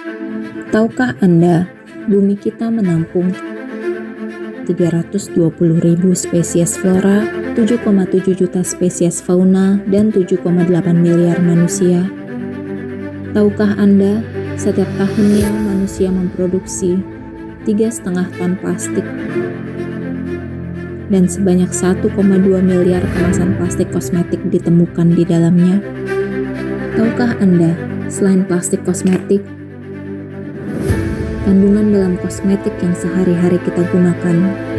Tahukah Anda, bumi kita menampung 320.000 spesies flora, 7,7 juta spesies fauna, dan 7,8 miliar manusia? Tahukah Anda, setiap tahunnya manusia memproduksi 3,5 ton plastik dan sebanyak 1,2 miliar kemasan plastik kosmetik ditemukan di dalamnya? Tahukah Anda, selain plastik kosmetik, kandungan dalam kosmetik yang sehari-hari kita gunakan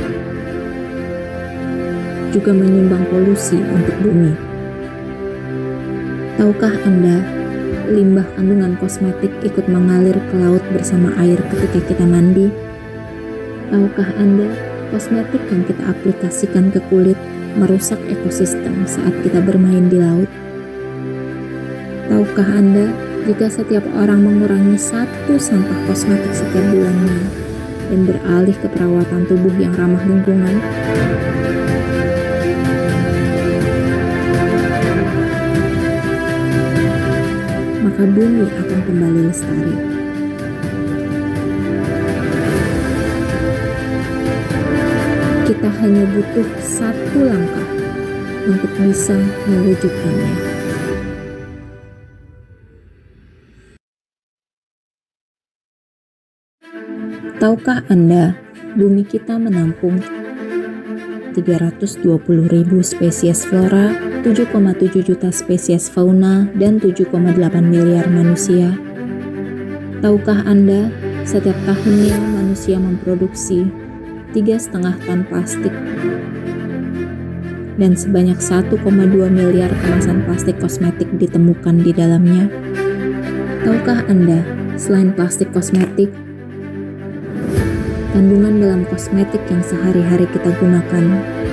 juga menyumbang polusi untuk bumi? Tahukah Anda, limbah kandungan kosmetik ikut mengalir ke laut bersama air ketika kita mandi? Tahukah Anda, kosmetik yang kita aplikasikan ke kulit merusak ekosistem saat kita bermain di laut? Tahukah Anda, jika setiap orang mengurangi 1 sampah kosmetik setiap bulannya dan beralih ke perawatan tubuh yang ramah lingkungan, maka bumi akan kembali lestari. Kita hanya butuh 1 langkah untuk bisa mewujudkannya. Tahukah Anda, bumi kita menampung 320.000 spesies flora, 7,7 juta spesies fauna, dan 7,8 miliar manusia? Tahukah Anda, setiap tahunnya manusia memproduksi 3,5 ton plastik dan sebanyak 1,2 miliar kemasan plastik kosmetik ditemukan di dalamnya? Tahukah Anda, selain plastik kosmetik, kandungan dalam kosmetik yang sehari-hari kita gunakan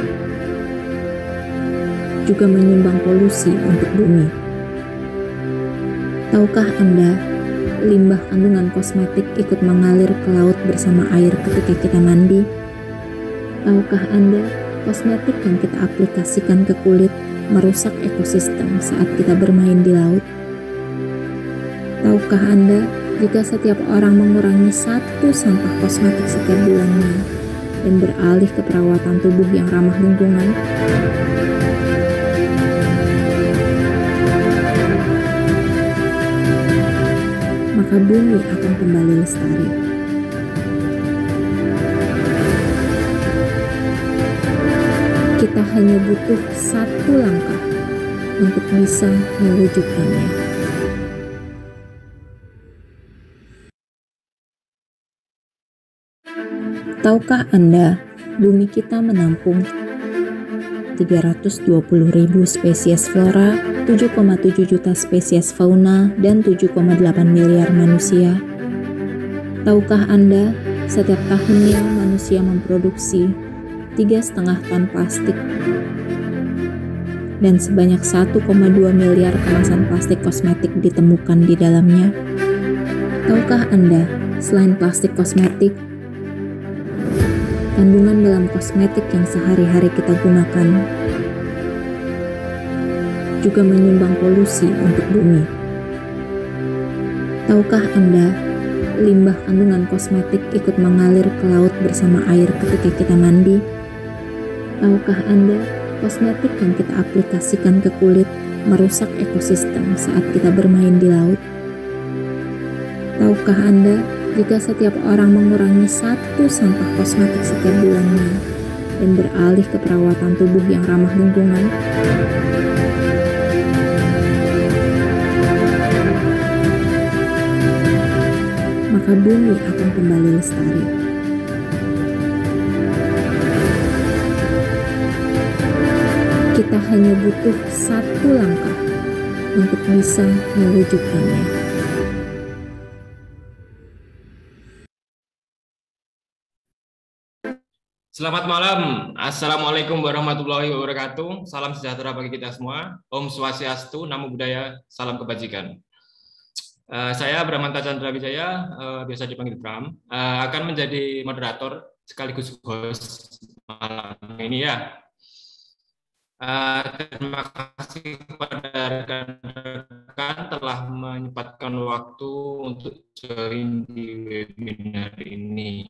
juga menyumbang polusi untuk bumi? Tahukah Anda, limbah kandungan kosmetik ikut mengalir ke laut bersama air ketika kita mandi? Tahukah Anda, kosmetik yang kita aplikasikan ke kulit merusak ekosistem saat kita bermain di laut? Tahukah Anda, jika setiap orang mengurangi 1 sampah kosmetik setiap bulannya dan beralih ke perawatan tubuh yang ramah lingkungan, maka bumi akan kembali lestari. Kita hanya butuh 1 langkah untuk bisa mewujudkannya. Tahukah Anda, bumi kita menampung 320.000 spesies flora, 7,7 juta spesies fauna, dan 7,8 miliar manusia? Tahukah Anda, setiap tahunnya manusia memproduksi 3,5 ton plastik dan sebanyak 1,2 miliar kemasan plastik kosmetik ditemukan di dalamnya? Tahukah Anda, selain plastik kosmetik, kandungan dalam kosmetik yang sehari-hari kita gunakan juga menyumbang polusi untuk bumi? Tahukah Anda, limbah kandungan kosmetik ikut mengalir ke laut bersama air ketika kita mandi? Tahukah Anda, kosmetik yang kita aplikasikan ke kulit merusak ekosistem saat kita bermain di laut? Tahukah Anda, jika setiap orang mengurangi 1 sampah kosmetik setiap bulannya dan beralih ke perawatan tubuh yang ramah lingkungan, maka bumi akan kembali lestari. Kita hanya butuh 1 langkah untuk bisa mewujudkannya. Selamat malam, Assalamualaikum warahmatullahi wabarakatuh. Salam sejahtera bagi kita semua. Om Swastiastu, Namo Buddhaya, salam kebajikan. Saya Bramanta Chandra Wijaya, biasa dipanggil Bram, akan menjadi moderator sekaligus host malam ini ya. Terima kasih kepada rekan-rekan telah menyempatkan waktu untuk join di webinar ini.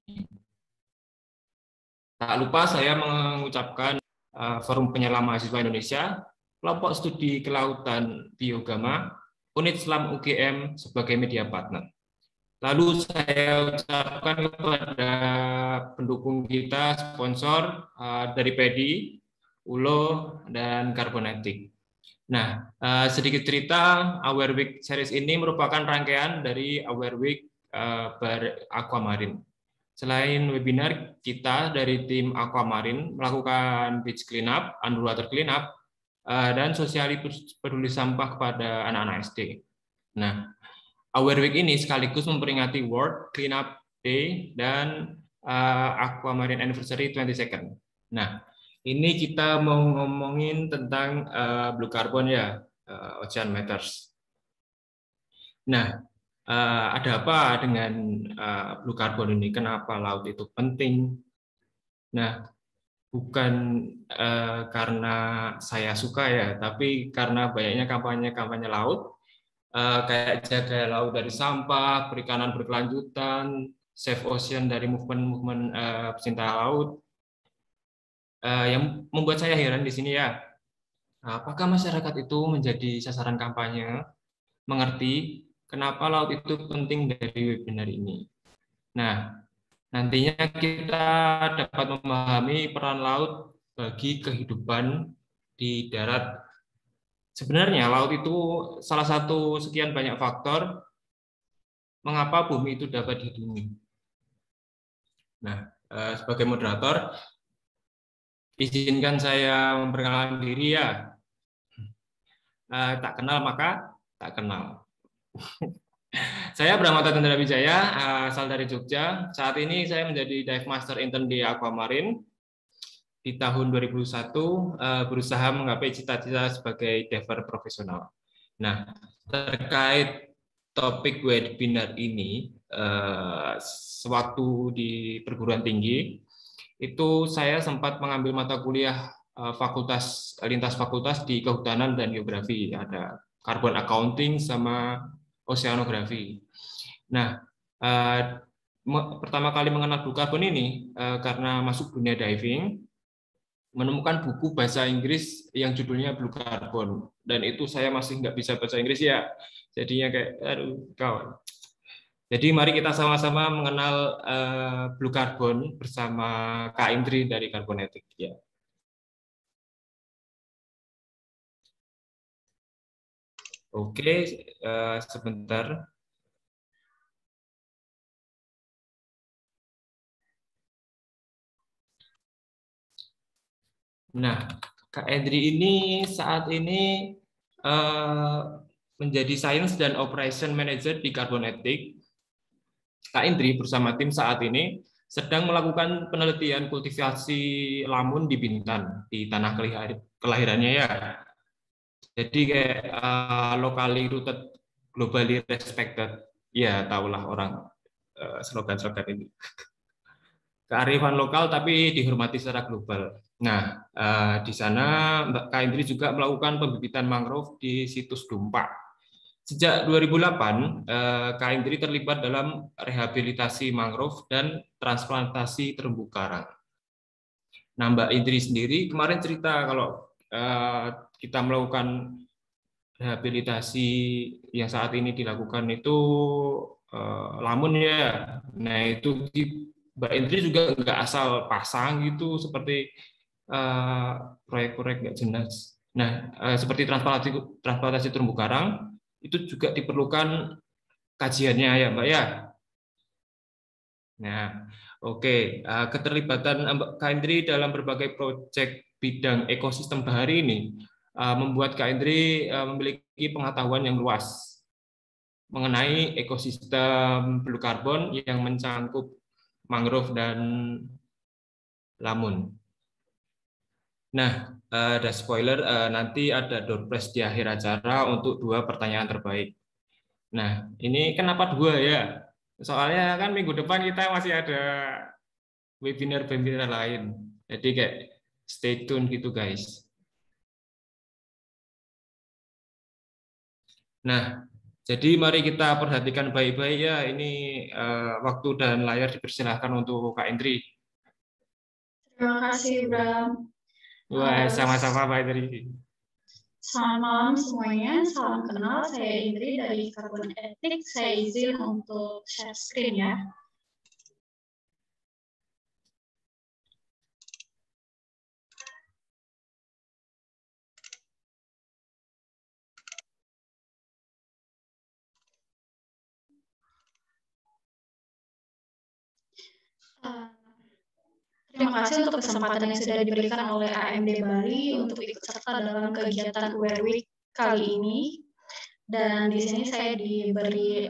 Tak lupa saya mengucapkan Forum Penyelam Mahasiswa Indonesia, Kelompok Studi Kelautan Biogama, Unit Selam UGM sebagai media partner. Lalu saya ucapkan kepada pendukung kita, sponsor dari PEDI, ULO, dan Carbonetic. Nah, sedikit cerita, Aware Week series ini merupakan rangkaian dari Aware Week Aquamarine. Selain webinar, kita dari tim Aquamarine melakukan beach cleanup, underwater cleanup, dan sosialisasi peduli sampah kepada anak-anak SD. Nah, Aware Week ini sekaligus memperingati World Cleanup Day dan Aquamarine Anniversary 22nd. Nah, ini kita mau ngomongin tentang blue carbon ya, Ocean Matters. Nah, ada apa dengan blue carbon ini? Kenapa laut itu penting? Nah, bukan karena saya suka ya, tapi karena banyaknya kampanye-kampanye laut, kayak jaga laut dari sampah, perikanan berkelanjutan, Save Ocean dari movement-movement pecinta laut, yang membuat saya heran di sini ya. Apakah masyarakat itu menjadi sasaran kampanye? Mengerti kenapa laut itu penting dari webinar ini. Nah, nantinya kita dapat memahami peran laut bagi kehidupan di darat. Sebenarnya laut itu salah satu sekian banyak faktor mengapa bumi itu dapat dihidungi. Nah, sebagai moderator, izinkan saya memperkenalkan diri ya. Tak kenal maka tak kenal. Saya Bramanta Chandra Wijaya, asal dari Jogja. Saat ini saya menjadi Dive Master Intern di Aquamarine. Di tahun 2001 berusaha menggapai cita-cita sebagai diver profesional. Nah, terkait topik webinar ini, sewaktu di perguruan tinggi, itu saya sempat mengambil mata kuliah lintas fakultas di kehutanan dan geografi. Ada carbon accounting sama oceanografi. Nah, pertama kali mengenal blue carbon ini karena masuk dunia diving, menemukan buku bahasa Inggris yang judulnya Blue Carbon, dan itu saya masih nggak bisa bahasa Inggris ya, jadinya kayak aduh kawan. Jadi mari kita sama-sama mengenal Blue Carbon bersama Kak Indri dari Carbonetic ya. Oke, sebentar. Nah, Kak Indri ini saat ini menjadi Science dan Operation Manager di Carbonetic. Kak Indri bersama tim saat ini sedang melakukan penelitian kultivasi lamun di Bintan, di tanah kelahirannya ya. Jadi kayak locally rooted, globally respected. Ya, tahulah orang slogan-slogan ini. Kearifan lokal tapi dihormati secara global. Nah, di sana Mbak Kak Indri juga melakukan pembibitan mangrove di situs Dumpak. Sejak 2008, Kak Indri terlibat dalam rehabilitasi mangrove dan transplantasi terumbu karang. Nah, Mbak Indri sendiri kemarin cerita kalau kita melakukan rehabilitasi yang saat ini dilakukan itu lamun ya. Nah, itu Mbak Indri juga nggak asal pasang gitu seperti proyek-proyek nggak jelas. Nah, seperti transplantasi terumbu karang itu juga diperlukan kajiannya ya, Mbak ya. Nah, oke. Keterlibatan Mbak Kak Indri dalam berbagai proyek bidang ekosistem bahari ini membuat Kak Indri memiliki pengetahuan yang luas mengenai ekosistem blue carbon yang mencangkup mangrove dan lamun. Nah, ada spoiler, nanti ada door prize di akhir acara untuk 2 pertanyaan terbaik. Nah, ini kenapa 2 ya? Soalnya kan minggu depan kita masih ada webinar-webinar lain. Jadi kayak stay tune gitu guys. Nah, jadi mari kita perhatikan baik-baik ya. Ini waktu dan layar dipersilahkan untuk Kak Indri. Terima kasih, Bram. Wah, sama-sama Pak Indri. Selamat malam semuanya, salam kenal. Saya Indri dari Carbon Ethics. Saya izin untuk share screen ya. Terima kasih untuk kesempatan yang sudah diberikan oleh AMD Bali untuk ikut serta dalam kegiatan Aware Week kali ini. Dan di sini saya diberi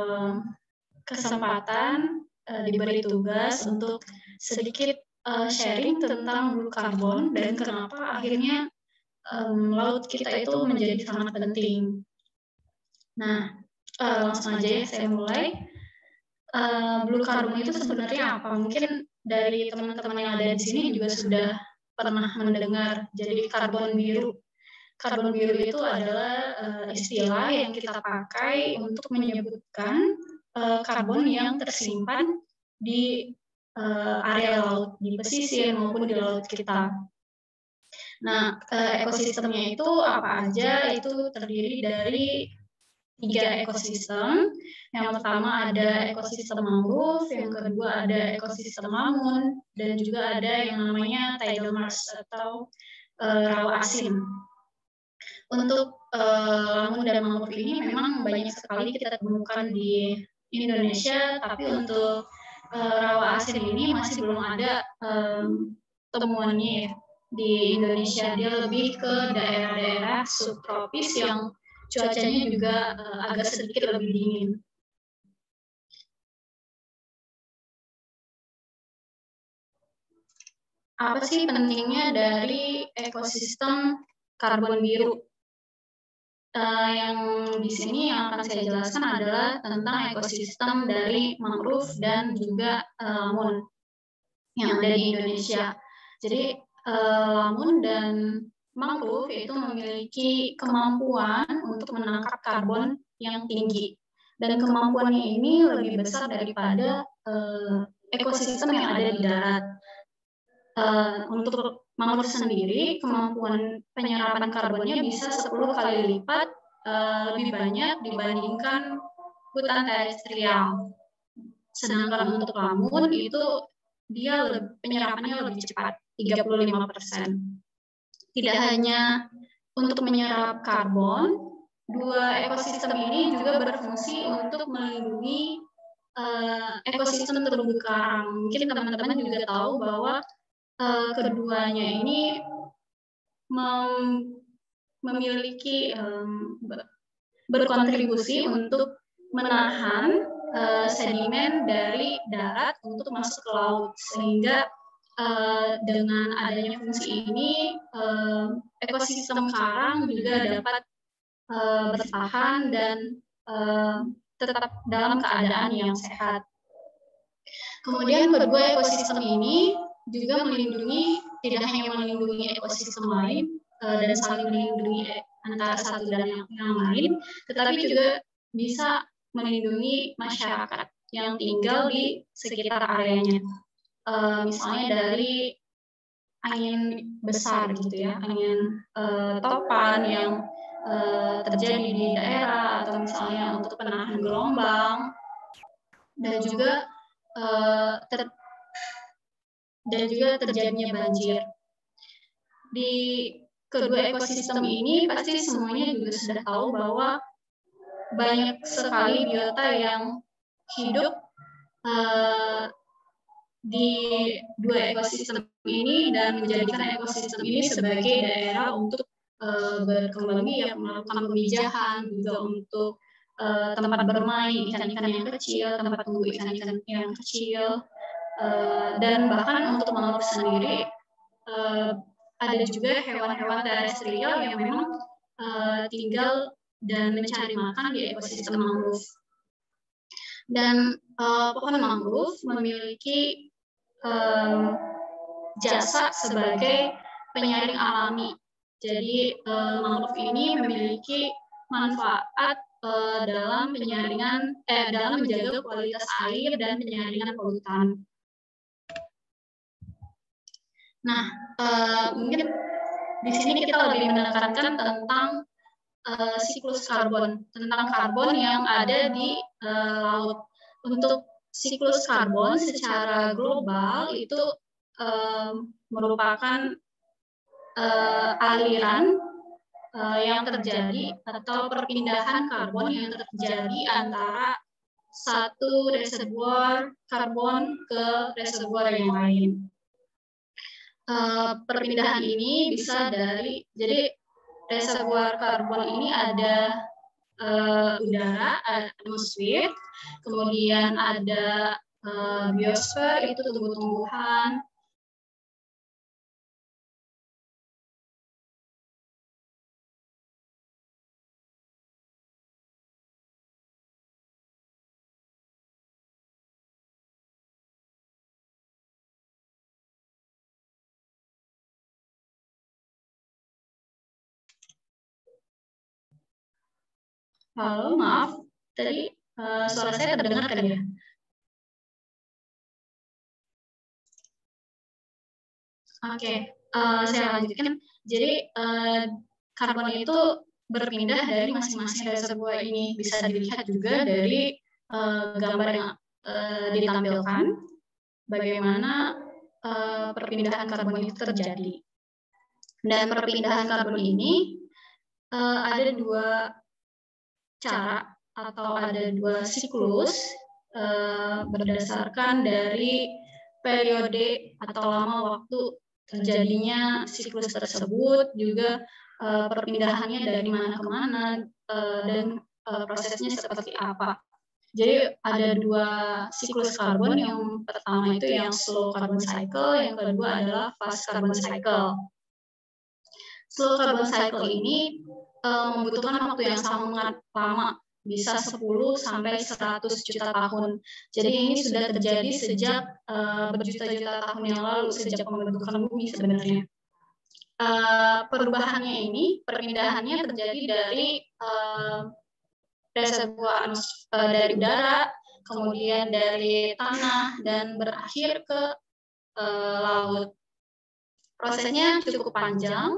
kesempatan, diberi tugas untuk sedikit sharing tentang blue carbon dan kenapa akhirnya laut kita itu menjadi sangat penting. Nah, langsung aja ya saya mulai. Blue carbon itu sebenarnya apa? Mungkin dari teman-teman yang ada di sini juga sudah pernah mendengar. Jadi karbon biru. Karbon biru itu adalah istilah yang kita pakai untuk menyebutkan karbon yang tersimpan di area laut, di pesisir maupun di laut kita. Nah, ekosistemnya itu apa aja? Itu terdiri dari 3 ekosistem. Yang pertama ada ekosistem mangrove, yang kedua ada ekosistem lamun, dan juga ada yang namanya tidal marsh atau rawa asin. Untuk lamun dan mangrove ini memang banyak sekali kita temukan di Indonesia, tapi untuk rawa asin ini masih belum ada temuannya ya di Indonesia. Dia lebih ke daerah-daerah subtropis yang cuacanya juga agak sedikit lebih dingin. Apa sih pentingnya dari ekosistem karbon biru? Yang di sini yang akan saya jelaskan adalah tentang ekosistem dari mangrove dan juga lamun yang ada di Indonesia. Jadi lamun dan mangrove itu memiliki kemampuan untuk menangkap karbon yang tinggi. Dan kemampuannya ini lebih besar daripada ekosistem yang ada di darat. Untuk mangrove sendiri, kemampuan penyerapan karbonnya bisa 10 kali lipat lebih banyak dibandingkan hutan terestrial. Sedangkan untuk lamun itu dia penyerapannya lebih cepat, 35%. Tidak hanya untuk menyerap karbon, 2 ekosistem ini juga berfungsi untuk melindungi ekosistem terumbu karang. Mungkin teman-teman juga tahu bahwa keduanya ini memiliki berkontribusi untuk menahan sedimen dari darat untuk masuk ke laut, sehingga dengan adanya fungsi ini ekosistem karang juga dapat bertahan dan tetap dalam keadaan yang sehat. Kemudian kedua ekosistem ini juga melindungi, tidak hanya melindungi ekosistem lain dan saling melindungi antara satu dan yang lain, tetapi juga bisa melindungi masyarakat yang tinggal di sekitar areanya. Misalnya dari angin besar gitu ya, angin topan yang terjadi di daerah, atau misalnya untuk penahan gelombang, dan juga terjadinya banjir. Di kedua ekosistem ini pasti semuanya juga sudah tahu bahwa banyak sekali biota yang hidup di 2 ekosistem ini dan menjadikan ekosistem ini sebagai daerah untuk berkembang biak, melakukan pemijahan, juga untuk tempat bermain ikan-ikan yang kecil, tempat tumbuh ikan-ikan yang kecil, dan bahkan untuk mangrove sendiri ada juga hewan-hewan terestrial yang memang tinggal dan mencari makan di ekosistem mangrove. Dan pohon mangrove memiliki jasa sebagai penyaring alami. Jadi mangrove ini manfaat dalam penyaringan dalam menjaga kualitas air dan penyaringan polutan. Nah, mungkin di sini kita lebih menekankan tentang siklus karbon, tentang karbon yang ada di laut. Untuk siklus karbon secara global itu merupakan aliran yang terjadi atau perpindahan karbon yang terjadi antara satu reservoir karbon ke reservoir yang lain. Perpindahan ini bisa jadi reservoir karbon ini ada udara, atmosfer, kemudian ada biosfer, itu tumbuh-tumbuhan. Halo, maaf, tadi suara saya terdengar kan ya? Oke, saya lanjutkan. Jadi karbon itu berpindah dari masing-masing reservoir ini. Bisa dilihat juga dari gambar yang ditampilkan, bagaimana perpindahan karbon itu terjadi. Dan perpindahan karbon ini ada dua cara atau ada dua siklus berdasarkan dari periode atau lama waktu terjadinya siklus tersebut, juga perpindahannya dari mana ke mana dan prosesnya seperti apa. Jadi ada dua siklus karbon, yang pertama itu yang slow carbon cycle, yang kedua adalah fast carbon cycle. Slow carbon cycle ini membutuhkan waktu yang sangat lama, bisa 10 sampai 100 juta tahun. Jadi ini sudah terjadi sejak berjuta-juta tahun yang lalu, sejak pembentukan bumi sebenarnya. Perubahannya ini, perpindahannya terjadi dari reservoir dari udara, kemudian dari tanah, dan berakhir ke laut. Prosesnya cukup panjang.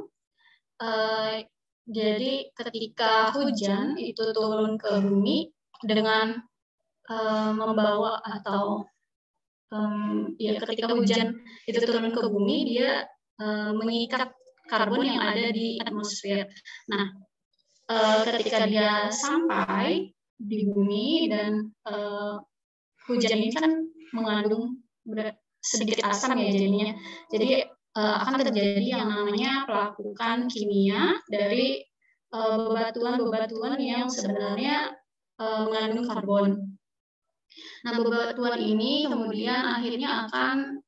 Jadi ketika hujan itu turun ke bumi dengan membawa atau ketika hujan itu turun ke bumi, dia mengikat karbon yang ada di atmosfer. Nah, ketika dia sampai di bumi dan hujan ini kan mengandung sedikit asam ya jadinya. Jadi akan terjadi yang namanya pelapukan kimia dari bebatuan-bebatuan yang sebenarnya mengandung karbon. Nah, bebatuan ini kemudian akhirnya akan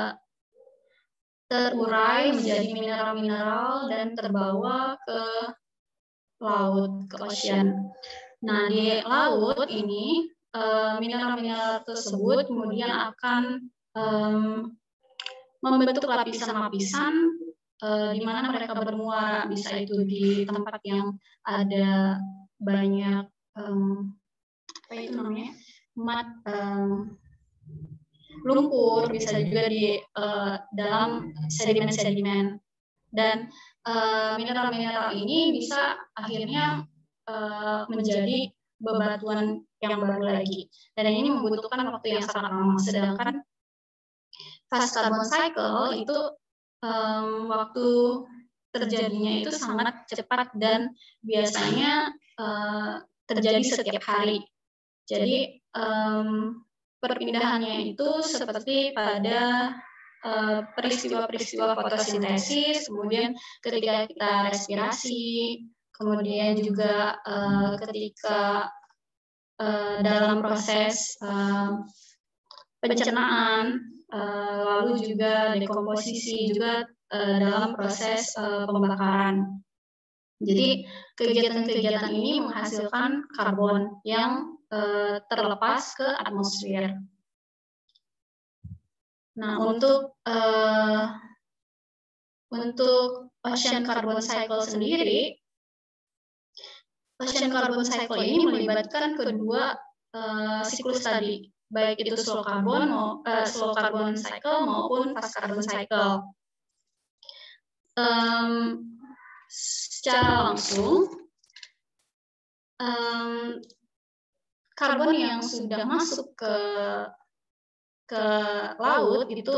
terurai menjadi mineral-mineral dan terbawa ke laut, ke ocean. Nah, di laut ini mineral-mineral tersebut kemudian akan membentuk lapisan-lapisan di mana mereka bermuara, bisa itu di tempat yang ada banyak lumpur, bisa juga di dalam sedimen-sedimen. Dan mineral-mineral ini bisa akhirnya menjadi bebatuan yang baru lagi. Dan ini membutuhkan waktu yang sangat lama. Sedangkan fast carbon cycle itu waktu terjadinya itu sangat cepat dan biasanya terjadi setiap hari. Jadi perpindahannya itu seperti pada peristiwa-peristiwa fotosintesis, kemudian ketika kita respirasi, kemudian juga ketika dalam proses pencernaan, lalu juga dekomposisi, juga dalam proses pembakaran. Jadi kegiatan-kegiatan ini menghasilkan karbon yang terlepas ke atmosfer. Nah, untuk ocean carbon cycle sendiri, ocean carbon cycle ini melibatkan kedua siklus tadi, baik itu slow carbon cycle maupun fast carbon cycle. Secara langsung, karbon yang sudah masuk ke laut itu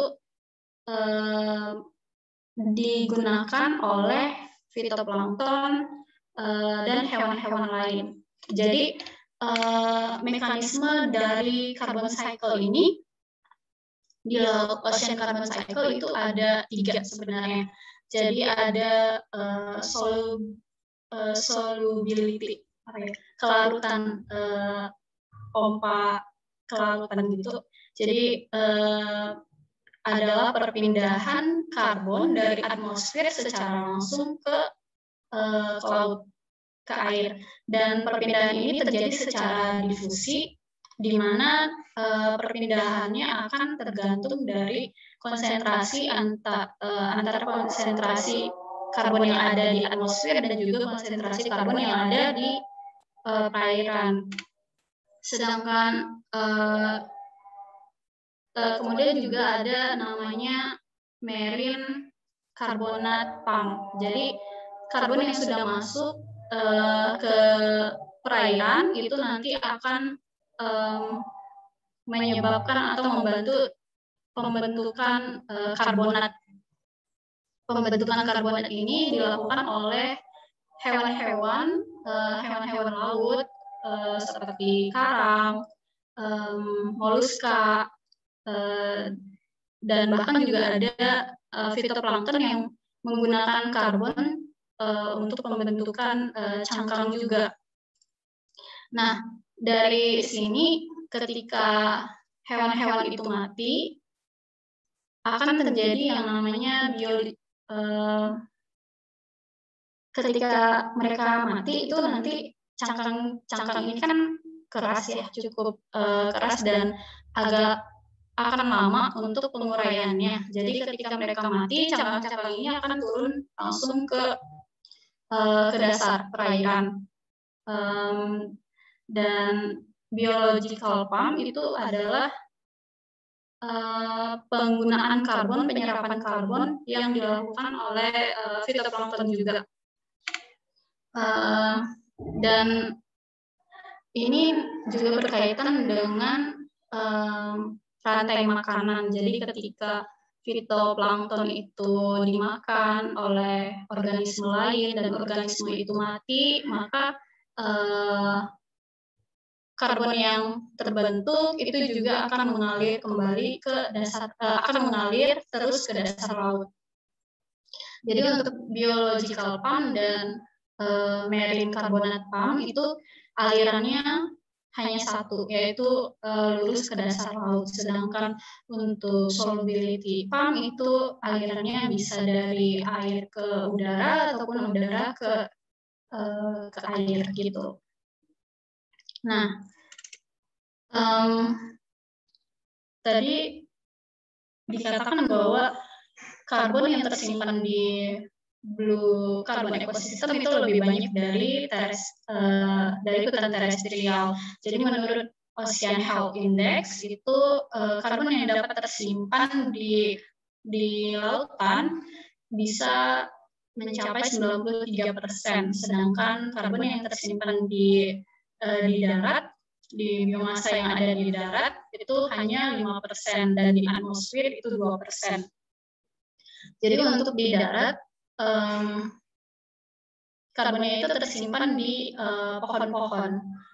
digunakan oleh fitoplankton dan hewan-hewan lain. Jadi mekanisme dari carbon cycle ini di ocean carbon cycle itu ada 3 sebenarnya. Jadi ada solubility, kelarutan pompa kelarutan gitu. Jadi adalah perpindahan karbon dari atmosfer secara langsung ke laut, ke air. Dan perpindahan ini terjadi secara difusi, di mana perpindahannya akan tergantung dari konsentrasi antara konsentrasi karbon yang ada di atmosfer dan juga konsentrasi karbon yang ada di perairan. Sedangkan kemudian juga ada namanya marine carbonate pump. Jadi karbon yang sudah masuk ke perairan itu nanti akan menyebabkan atau membantu pembentukan karbonat. Pembentukan karbonat ini dilakukan oleh hewan-hewan laut seperti karang, moluska, dan bahkan juga ada fitoplankton yang menggunakan karbon untuk pembentukan cangkang juga. Nah, dari sini ketika hewan-hewan itu mati, akan terjadi yang namanya ketika mereka mati itu nanti cangkang ini kan keras ya, cukup keras dan agak akan lama untuk penguraiannya. Jadi ketika mereka mati, cangkang-cangkang ini akan turun langsung ke dasar perairan. Dan biological pump itu adalah penggunaan karbon, penyerapan karbon yang dilakukan oleh fitoplankton juga. Dan ini juga berkaitan dengan rantai makanan. Jadi ketika fitoplankton itu dimakan oleh organisme lain dan organisme itu mati, maka karbon yang terbentuk itu juga akan mengalir kembali ke dasar, akan mengalir terus ke dasar laut. Jadi untuk biological pump dan marine carbonate pump itu alirannya hanya satu, yaitu lurus ke dasar laut. Sedangkan untuk solubility pump itu alirannya bisa dari air ke udara ataupun udara ke air gitu. Nah, tadi dikatakan bahwa karbon yang tersimpan di blue carbon ecosystem itu lebih banyak dari hutan terestrial. Jadi menurut Ocean Health Index itu karbon yang dapat tersimpan di lautan bisa mencapai 93%, sedangkan karbon yang tersimpan di darat, di biomasa yang ada di darat itu hanya 5% dan di atmosfer itu 2%. Jadi untuk di darat karbonnya itu tersimpan di pohon-pohon,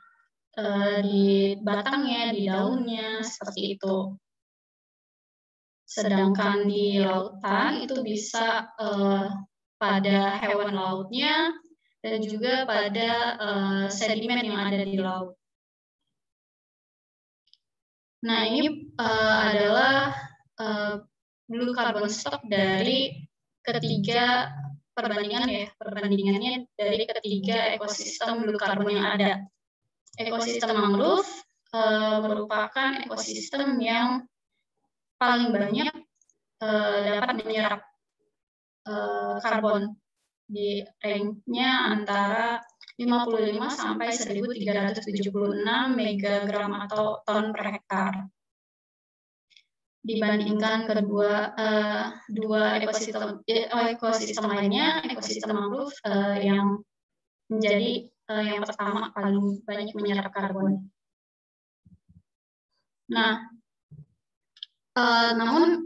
di batangnya, di daunnya, seperti itu. Sedangkan di lautan itu bisa pada hewan lautnya dan juga pada sedimen yang ada di laut. Nah, ini adalah blue carbon stock dari ketiga perbandingannya dari ketiga ekosistem blue carbon yang ada. Ekosistem mangrove merupakan ekosistem yang paling banyak dapat menyerap karbon, di range-nya antara 55 sampai 1.376 megagram atau ton per hektar. Dibandingkan dua ekosistem lainnya, ekosistem mangrove yang menjadi yang pertama paling banyak menyerap karbon. Nah, namun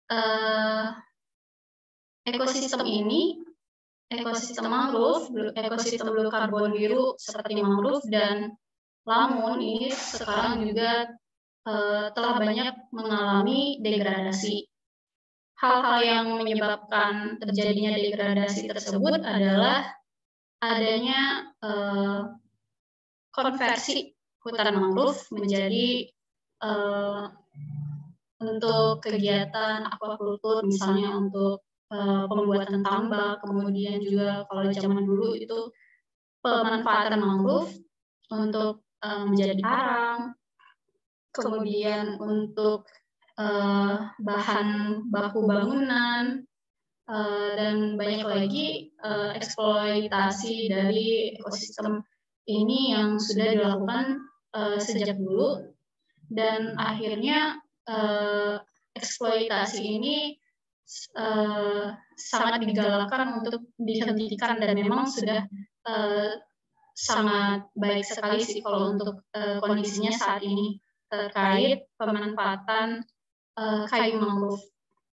ekosistem mangrove, ekosistem blue karbon biru seperti mangrove dan lamun ini sekarang juga telah banyak mengalami degradasi. Hal-hal yang menyebabkan terjadinya degradasi tersebut adalah adanya konversi hutan mangrove menjadi untuk kegiatan aquaculture, misalnya untuk pembuatan tambak, kemudian juga kalau zaman dulu itu pemanfaatan mangrove untuk menjadi arang, kemudian untuk bahan baku bangunan, dan banyak lagi eksploitasi dari ekosistem ini yang sudah dilakukan sejak dulu, dan akhirnya eksploitasi ini sangat digalakkan untuk dihentikan dan memang sudah sangat baik sekali sih kalau untuk kondisinya saat ini terkait pemanfaatan kayu mangrove.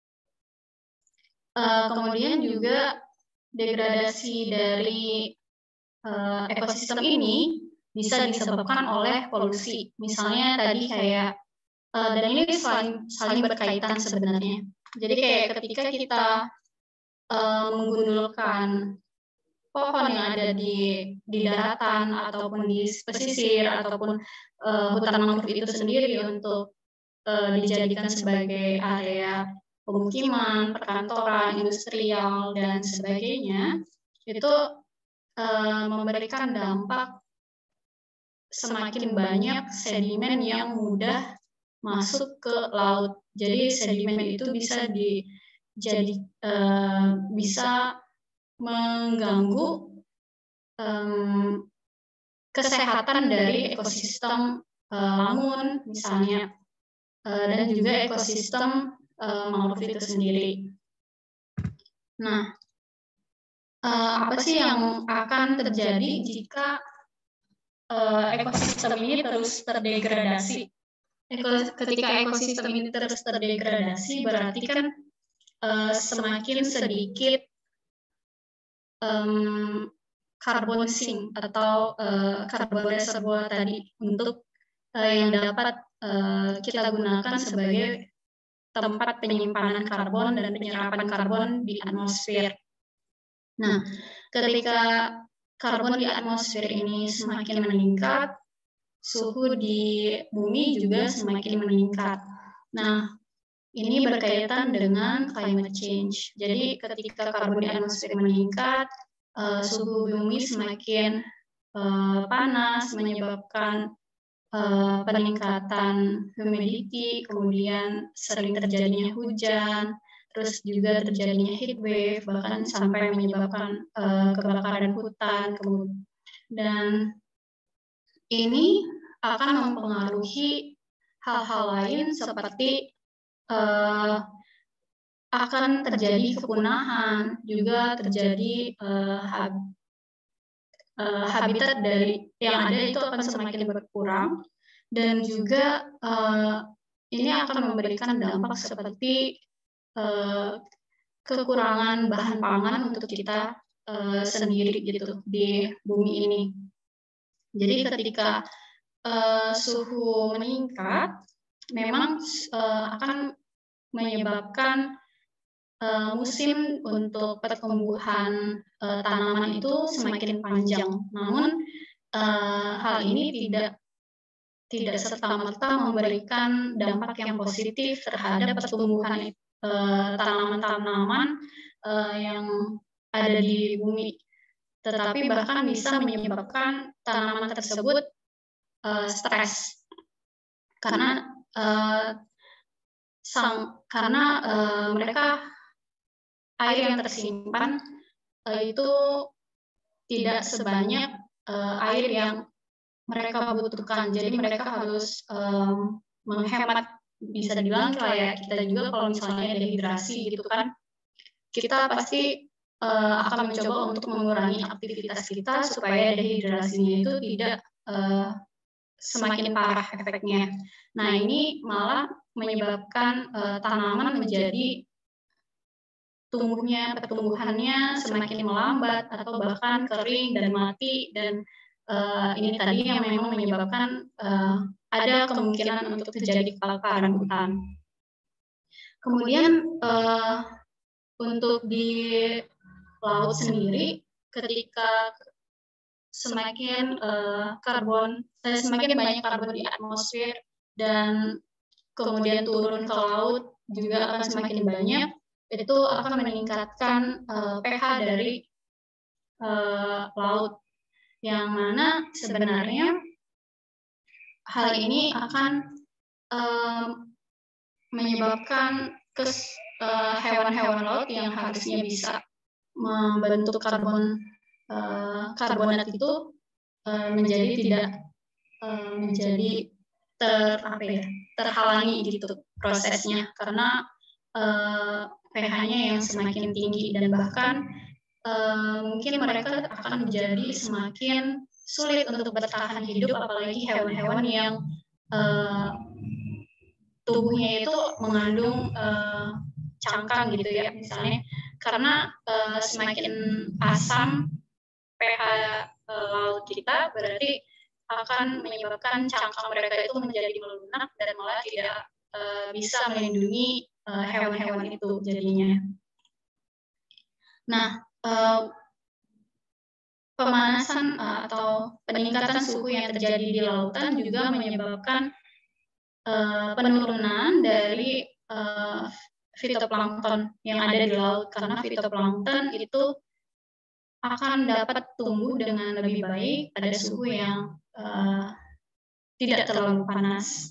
Kemudian juga degradasi dari ekosistem ini bisa disebabkan oleh polusi. Misalnya tadi kayak, dan ini saling berkaitan sebenarnya. Jadi kayak ketika kita menggundulkan pohon yang ada di daratan ataupun di pesisir ataupun hutan mangrove itu sendiri untuk dijadikan sebagai area pemukiman, perkantoran, industrial, dan sebagainya, itu memberikan dampak semakin banyak sedimen yang mudah masuk ke laut. Jadi sedimen itu bisa mengganggu kesehatan dari ekosistem lamun misalnya, dan juga ekosistem mangrove itu sendiri. Nah, apa sih yang akan terjadi jika ekosistem ini terus terdegradasi? Ketika ekosistem ini terus terdegradasi, berarti kan semakin sedikit carbon sink atau carbon reservoir tadi untuk yang dapat kita gunakan sebagai tempat penyimpanan karbon dan penyerapan karbon di atmosfer. Nah, ketika karbon di atmosfer ini semakin meningkat, suhu di bumi juga semakin meningkat. Nah, ini berkaitan dengan climate change. Jadi ketika karbon di atmosfer meningkat, suhu bumi semakin panas, menyebabkan peningkatan humidity, kemudian sering terjadinya hujan, terus juga terjadinya heat wave, bahkan sampai menyebabkan kebakaran hutan. Dan ini akan mempengaruhi hal-hal lain seperti akan terjadi kepunahan, juga terjadi habitat dari yang ada itu akan semakin berkurang, dan juga ini akan memberikan dampak seperti kekurangan bahan pangan untuk kita sendiri gitu di bumi ini. Jadi ketika suhu meningkat, memang akan menyebabkan musim untuk pertumbuhan tanaman itu semakin panjang. Namun hal ini tidak serta-merta memberikan dampak yang positif terhadap pertumbuhan tanaman-tanaman yang ada di bumi, tetapi bahkan bisa menyebabkan tanaman tersebut stres karena mereka air yang tersimpan itu tidak sebanyak air yang mereka butuhkan. Jadi mereka harus menghemat, bisa dibilang kayak kita juga kalau misalnya dehidrasi gitu kan, kita pasti akan mencoba untuk mengurangi aktivitas kita supaya dehidrasinya itu tidak semakin parah efeknya. Nah, ini malah menyebabkan tanaman menjadi pertumbuhannya semakin melambat atau bahkan kering dan mati, dan ini tadi yang memang menyebabkan ada kemungkinan untuk terjadi kebakaran hutan. Kemudian untuk di laut sendiri, ketika semakin banyak karbon di atmosfer dan kemudian turun ke laut juga akan semakin banyak, itu akan meningkatkan pH dari laut, yang mana sebenarnya hal ini akan menyebabkan hewan-hewan laut yang harusnya bisa membentuk karbonat itu menjadi tidak menjadi terhalangi gitu prosesnya, karena pH-nya yang semakin tinggi, dan bahkan mungkin mereka akan menjadi semakin sulit untuk bertahan hidup, apalagi hewan-hewan yang tubuhnya itu mengandung cangkang gitu ya misalnya, karena semakin asam pH laut kita berarti akan menyebabkan cangkang mereka itu menjadi melunak dan malah tidak bisa melindungi hewan-hewan itu jadinya. Nah, pemanasan atau peningkatan suhu yang terjadi di lautan juga menyebabkan penurunan dari fitoplankton yang ada di laut, karena fitoplankton itu akan dapat tumbuh dengan lebih baik pada suhu yang tidak terlalu panas.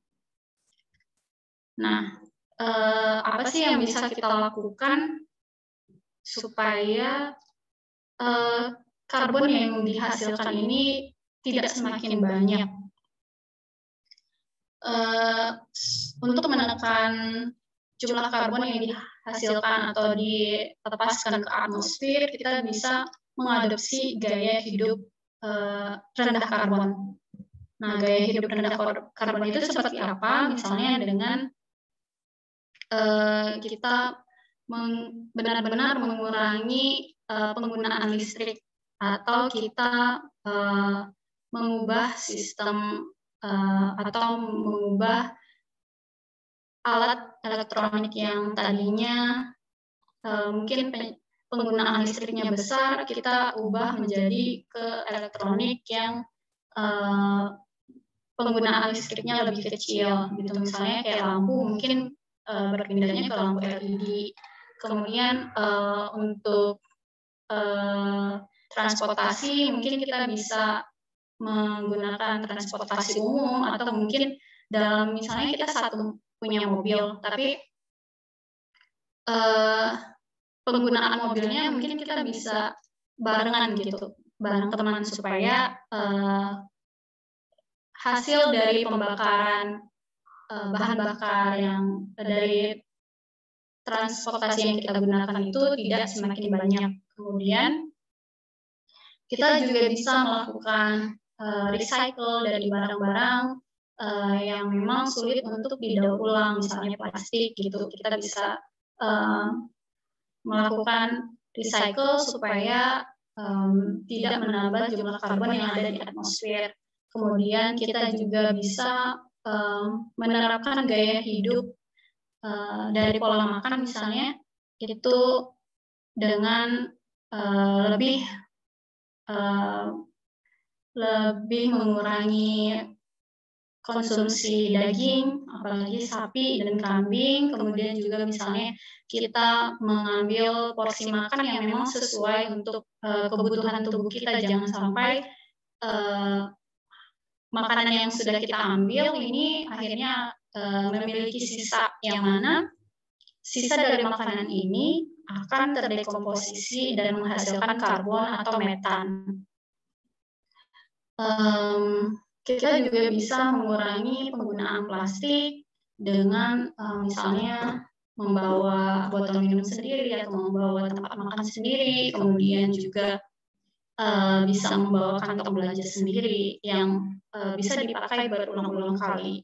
Nah, apa sih yang bisa kita lakukan supaya karbon yang dihasilkan ini tidak semakin banyak? Untuk menekan jumlah karbon yang dihasilkan atau dilepaskan ke atmosfer, kita bisa mengadopsi gaya hidup rendah karbon. Nah, gaya hidup rendah karbon itu seperti apa? Misalnya dengan kita benar-benar mengurangi penggunaan listrik, atau kita mengubah sistem atau mengubah alat elektronik yang tadinya mungkin penggunaan listriknya besar, kita ubah menjadi ke elektronik yang penggunaan listriknya lebih kecil gitu. Misalnya kayak lampu mungkin berpindahnya ke lampu LED. Kemudian untuk transportasi mungkin kita bisa menggunakan transportasi umum, atau mungkin dalam misalnya kita satu punya mobil, tapi penggunaan mobilnya mungkin kita bisa barengan gitu, bareng teman, supaya hasil dari pembakaran bahan bakar yang dari transportasi yang kita gunakan itu tidak semakin banyak. Kemudian kita juga bisa melakukan recycle dari barang-barang yang memang sulit untuk didaur ulang, misalnya plastik gitu. Kita bisa melakukan recycle supaya tidak menambah jumlah karbon yang ada di atmosfer. Kemudian kita juga bisa menerapkan gaya hidup dari pola makan misalnya, itu dengan lebih mengurangi konsumsi daging, apalagi sapi dan kambing. Kemudian juga misalnya kita mengambil porsi makan yang memang sesuai untuk kebutuhan tubuh kita. Jangan sampai makanan yang sudah kita ambil ini akhirnya memiliki sisa, yang mana sisa dari makanan ini akan terdekomposisi dan menghasilkan karbon atau metan. kita juga bisa mengurangi penggunaan plastik dengan misalnya membawa botol minum sendiri atau membawa tempat makan sendiri, kemudian juga bisa membawa kantong belanja sendiri yang bisa dipakai berulang-ulang kali.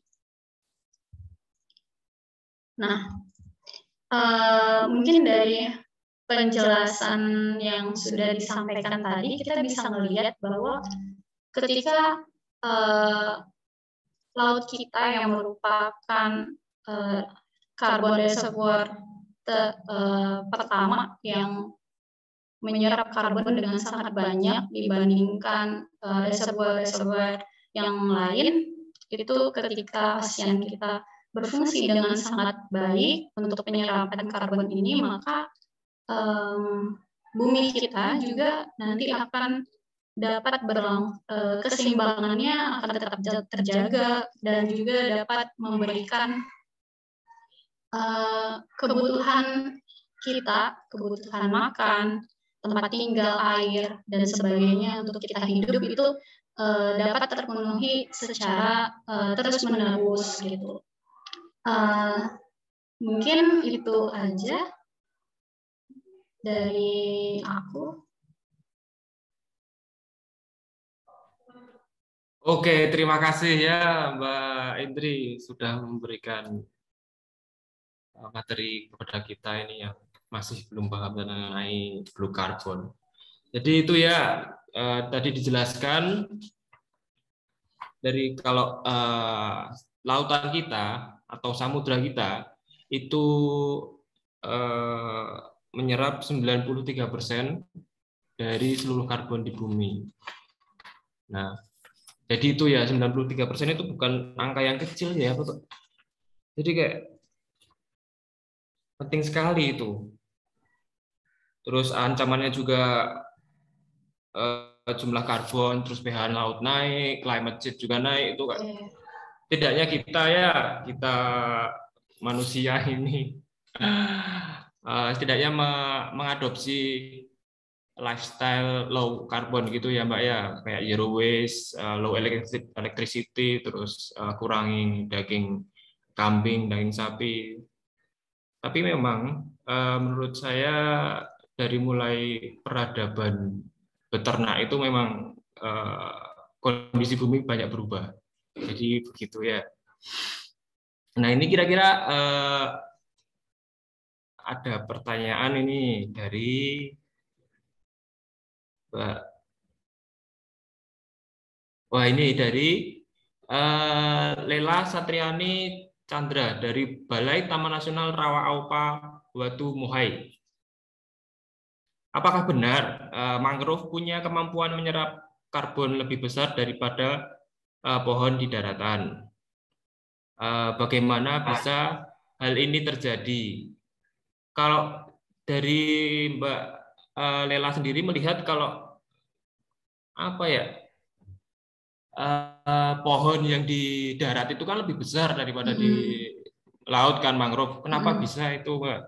Nah, mungkin dari penjelasan yang sudah disampaikan tadi, kita bisa melihat bahwa ketika laut kita yang merupakan karbon reservoir pertama yang menyerap karbon dengan sangat banyak dibandingkan reservoir-reservoir yang lain, itu ketika ocean kita berfungsi dengan sangat baik untuk penyerapan karbon ini, maka bumi kita juga nanti akan dapat keseimbangannya akan tetap terjaga dan juga dapat memberikan kebutuhan kita, kebutuhan makan, tempat tinggal, air, dan sebagainya untuk kita hidup itu dapat terpenuhi secara terus-menerus gitu. Mungkin itu aja dari aku. Oke, terima kasih ya Mbak Indri sudah memberikan materi kepada kita ini yang masih belum paham mengenai blue carbon. Jadi itu ya tadi dijelaskan dari kalau lautan kita atau samudra kita itu menyerap 93% dari seluruh karbon di bumi. Nah, jadi itu ya 93% itu bukan angka yang kecil ya, Pak. Jadi kayak penting sekali itu. Terus ancamannya juga jumlah karbon, terus pH laut naik, climate change juga naik itu kan. Tidaknya kita manusia ini setidaknya mengadopsi lifestyle low carbon gitu ya Mbak ya, kayak zero waste, low electricity, terus kurangi daging kambing, daging sapi. Tapi memang menurut saya dari mulai peradaban beternak itu memang kondisi bumi banyak berubah. Jadi begitu ya. Nah ini kira-kira ada pertanyaan ini dari Mbak. Wah ini dari Lela Satriani Chandra dari Balai Taman Nasional Rawa Aupa Watu Muhai. Apakah benar mangrove punya kemampuan menyerap karbon lebih besar daripada pohon di daratan? Bagaimana bisa hal ini terjadi? Kalau dari Mbak Lela sendiri melihat kalau apa ya pohon yang di darat itu kan lebih besar daripada di laut kan mangrove. Kenapa bisa itu, Mbak?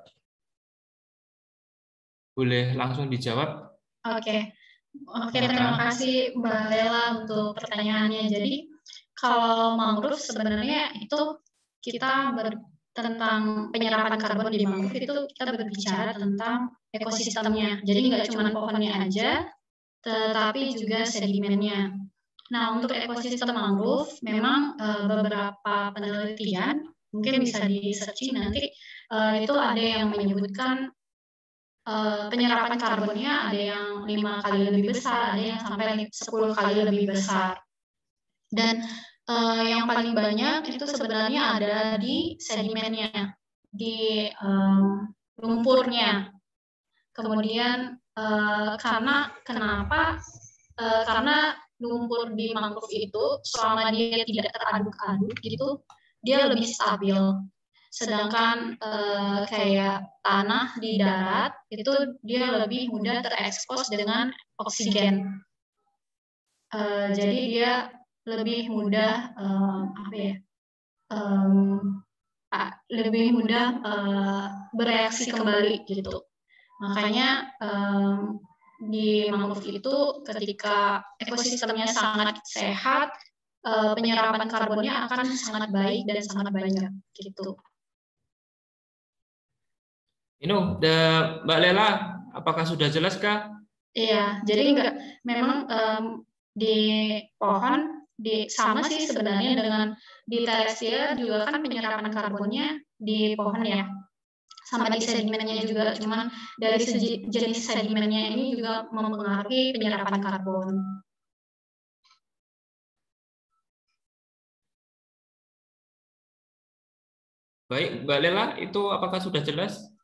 Boleh langsung dijawab? Oke, terima kasih Mbak Lela untuk pertanyaannya. Jadi kalau mangrove sebenarnya itu kita tentang penyerapan karbon di mangrove itu kita berbicara tentang ekosistemnya. Jadi nggak cuma pohonnya aja, tetapi juga sedimennya. Nah, untuk ekosistem mangrove memang beberapa penelitian mungkin bisa di-searching nanti itu ada yang menyebutkan penyerapan karbonnya ada yang 5 kali lebih besar, ada yang sampai 10 kali lebih besar. Dan yang paling banyak itu sebenarnya ada di sedimennya, di lumpurnya. Kemudian karena lumpur di mangrove itu selama dia tidak teraduk-aduk gitu, dia lebih stabil. Sedangkan kayak tanah di darat itu dia lebih mudah terekspos dengan oksigen. Jadi dia lebih mudah lebih mudah bereaksi kembali gitu. Makanya di mangrove itu ketika ekosistemnya sangat sehat, penyerapan karbonnya akan sangat baik dan sangat banyak gitu. Ini Mbak Lela, apakah sudah jelas kah? Iya, jadi memang di pohon sama sih sebenarnya dengan di Thalesia juga kan penyerapan karbonnya di pohon ya, sama di sedimennya juga, cuman dari segi jenis sedimennya ini juga mempengaruhi penyerapan karbon. Baik, Mbak Lela, itu apakah sudah jelas?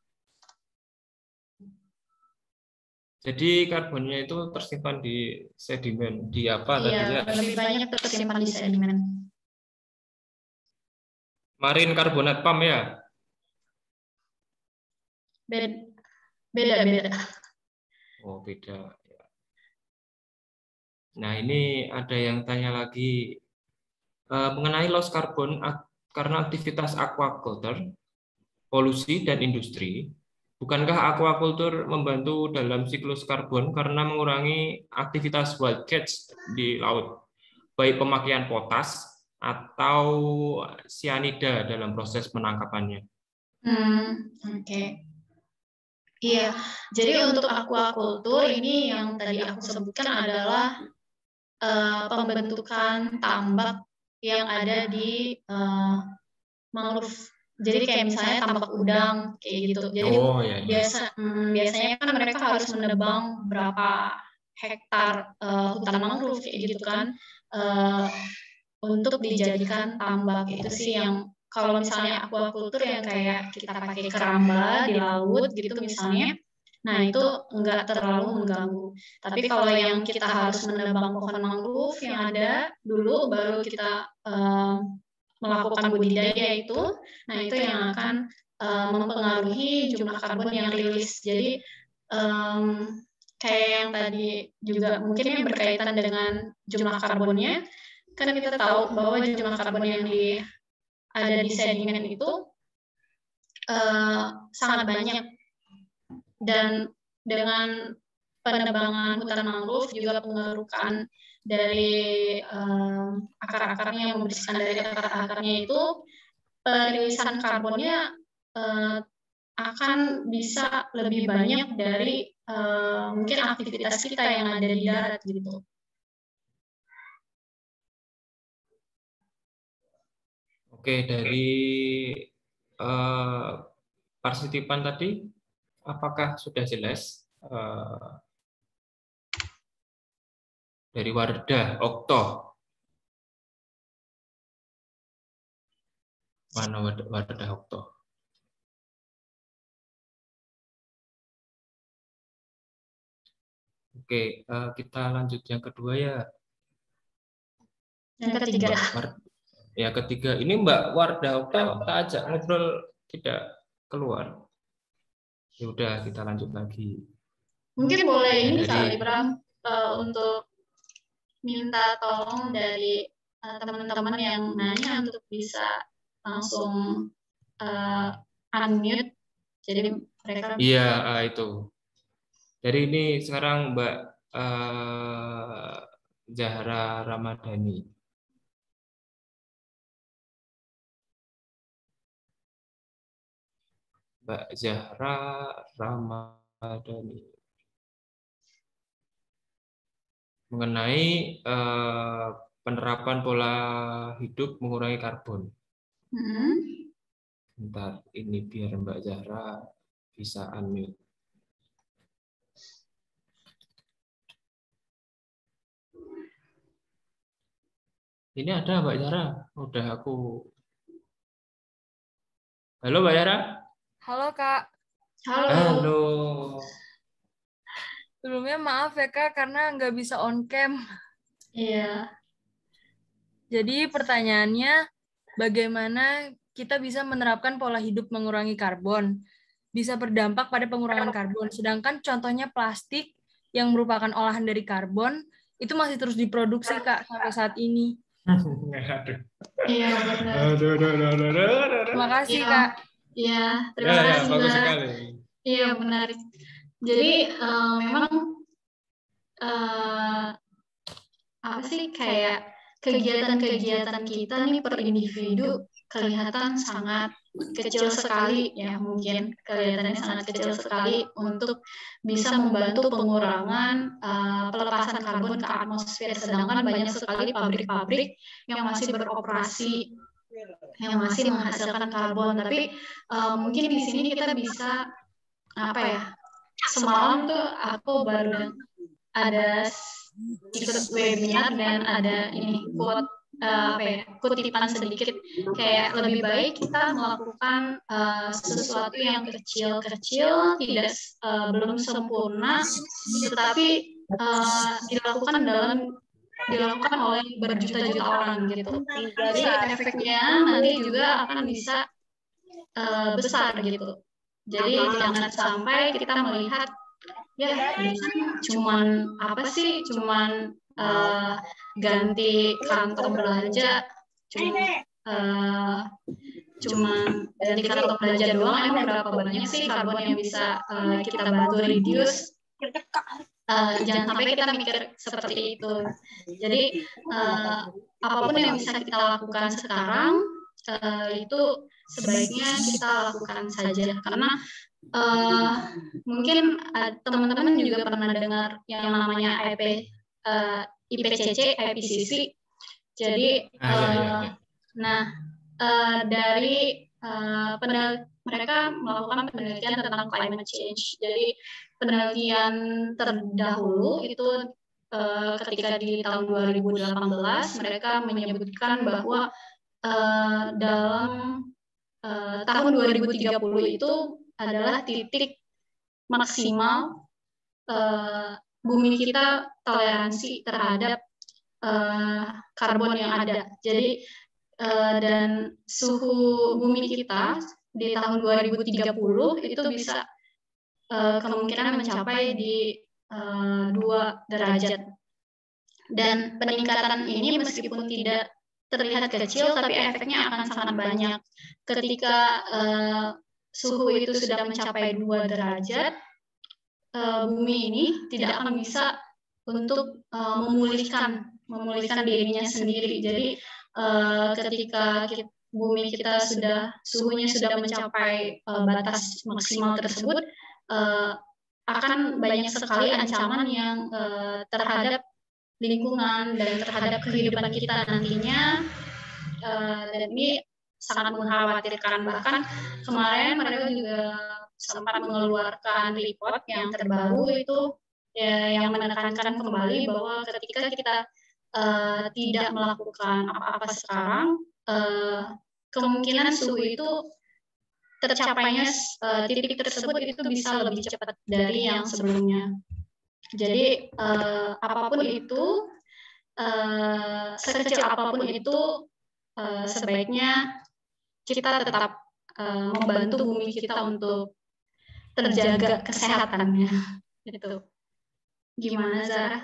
Jadi karbonnya itu tersimpan di sedimen, di apa tadi ya? Lebih banyak tersimpan di sedimen. Marin karbonat PAM ya? Beda. Oh, beda. Nah, ini ada yang tanya lagi mengenai loss carbon karena aktivitas aquaculture, polusi, dan industri. Bukankah aquaculture membantu dalam siklus karbon karena mengurangi aktivitas wild catch di laut, baik pemakaian potas atau sianida dalam proses penangkapannya? Oke. Iya, jadi untuk aquaculture ini yang tadi aku sebutkan adalah pembentukan tambak yang ada di mangrove. Jadi kayak misalnya tambak udang kayak gitu. Jadi biasanya kan mereka harus menebang berapa hektar hutan mangrove kayak gitu kan untuk dijadikan tambak. Itu sih yang kalau misalnya aquaculture yang kayak kita pakai keramba di laut gitu misalnya, nah itu enggak terlalu mengganggu. Tapi kalau yang kita harus menebang pohon mangrove yang ada dulu baru kita melakukan budidaya itu, nah itu yang akan mempengaruhi jumlah karbon yang rilis. Jadi kayak yang tadi juga mungkin yang berkaitan dengan jumlah karbonnya, kan kita tahu bahwa jumlah karbon yang ada di sedimen itu sangat banyak, dan dengan penebangan hutan mangrove juga pengerukan dari akar-akarnya, yang membersihkan dari akar-akarnya itu, perilisan karbonnya akan bisa lebih banyak dari mungkin aktivitas kita yang ada di darat gitu. Oke, dari partisipan tadi, apakah sudah jelas? Dari Wardah Okto. Mana Wardah Okto? Oke, kita lanjut yang kedua ya. Yang ketiga. Ya, ketiga. Ini Mbak Wardah Okto, kita ajak ngobrol tidak keluar. Ya udah, kita lanjut lagi. Mungkin boleh ini kali Bram, untuk minta tolong dari teman-teman yang nanya untuk bisa langsung unmute, jadi mereka. Iya, itu. Jadi ini sekarang Mbak Zahra Ramadhani. Mbak Zahra Ramadhani. Mengenai penerapan pola hidup mengurangi karbon. Bentar, ini biar Mbak Zahra bisa unmute. Ini ada Mbak Zahra, udah aku. Halo Mbak Zahra. Halo Kak. Halo. Sebelumnya maaf ya Kak, karena nggak bisa on cam. Iya. Jadi pertanyaannya, bagaimana kita bisa menerapkan pola hidup mengurangi karbon? Bisa berdampak pada pengurangan karbon. Sedangkan contohnya plastik yang merupakan olahan dari karbon, itu masih terus diproduksi Kak sampai saat ini. Iya benar. Terima kasih Kak. Iya, terima kasih bagus sekali. Iya benar. Jadi memang apa sih, kayak kegiatan-kegiatan kita nih per individu kelihatan sangat kecil sekali ya, mungkin kelihatannya sangat kecil sekali untuk bisa membantu pengurangan pelepasan karbon ke atmosfer, sedangkan banyak sekali pabrik-pabrik yang masih beroperasi, yang masih menghasilkan karbon. Tapi mungkin di sini kita bisa apa ya, semalam tuh aku baru ada ikut webinar dan ada ini quote apa ya, kutipan sedikit, kayak lebih baik kita melakukan sesuatu yang kecil-kecil, tidak belum sempurna, tetapi dilakukan oleh berjuta-juta orang gitu. Jadi efeknya nanti juga akan bisa besar gitu. Jadi jangan sampai kita melihat ya cuman apa sih, cuman ganti kantong belanja, cuman ganti kantong belanja doang, emang berapa banyak sih karbon yang bisa kita bantu reduce. Jangan sampai kita mikir seperti itu. Jadi apapun yang bisa kita lakukan sekarang itu sebaiknya kita lakukan saja, karena mungkin teman-teman juga pernah dengar yang namanya IPCC, IPCC. Jadi dari mereka melakukan penelitian tentang climate change. Jadi penelitian terdahulu itu ketika di tahun 2018 mereka menyebutkan bahwa dalam tahun 2030 itu adalah titik maksimal bumi kita toleransi terhadap karbon yang ada. Jadi dan suhu bumi kita di tahun 2030 itu bisa kemungkinan mencapai di 2 derajat. Dan peningkatan ini meskipun tidak terlihat kecil, tapi efeknya akan sangat banyak. Ketika suhu itu sudah mencapai 2 derajat, bumi ini tidak akan bisa untuk memulihkan dirinya sendiri. Jadi ketika bumi kita suhunya sudah mencapai batas maksimal tersebut, akan banyak sekali ancaman yang terhadap lingkungan dan terhadap kehidupan kita nantinya, dan ini sangat mengkhawatirkan. Bahkan kemarin mereka juga sempat mengeluarkan report yang terbaru itu yang menekankan kembali bahwa ketika kita tidak melakukan apa-apa sekarang, kemungkinan suhu itu tercapainya titik tersebut itu bisa lebih cepat dari yang sebelumnya. Jadi apapun itu, sekecil apapun itu, sebaiknya kita tetap membantu bumi kita untuk terjaga kesehatannya. Gitu. Gimana, Zara?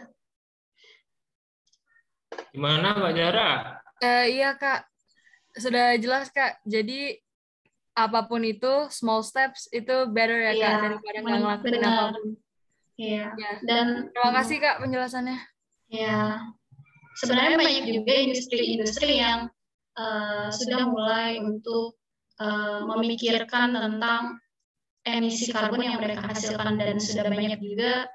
Gimana, Mbak Zara? Iya, Kak. Sudah jelas, Kak. Jadi apapun itu, small steps itu better ya, Kak, daripada nggak ngelakuin apapun. Iya. Dan terima kasih, Kak, penjelasannya. Ya, sebenarnya banyak juga industri-industri yang sudah mulai untuk memikirkan tentang emisi karbon yang mereka hasilkan, dan sudah banyak juga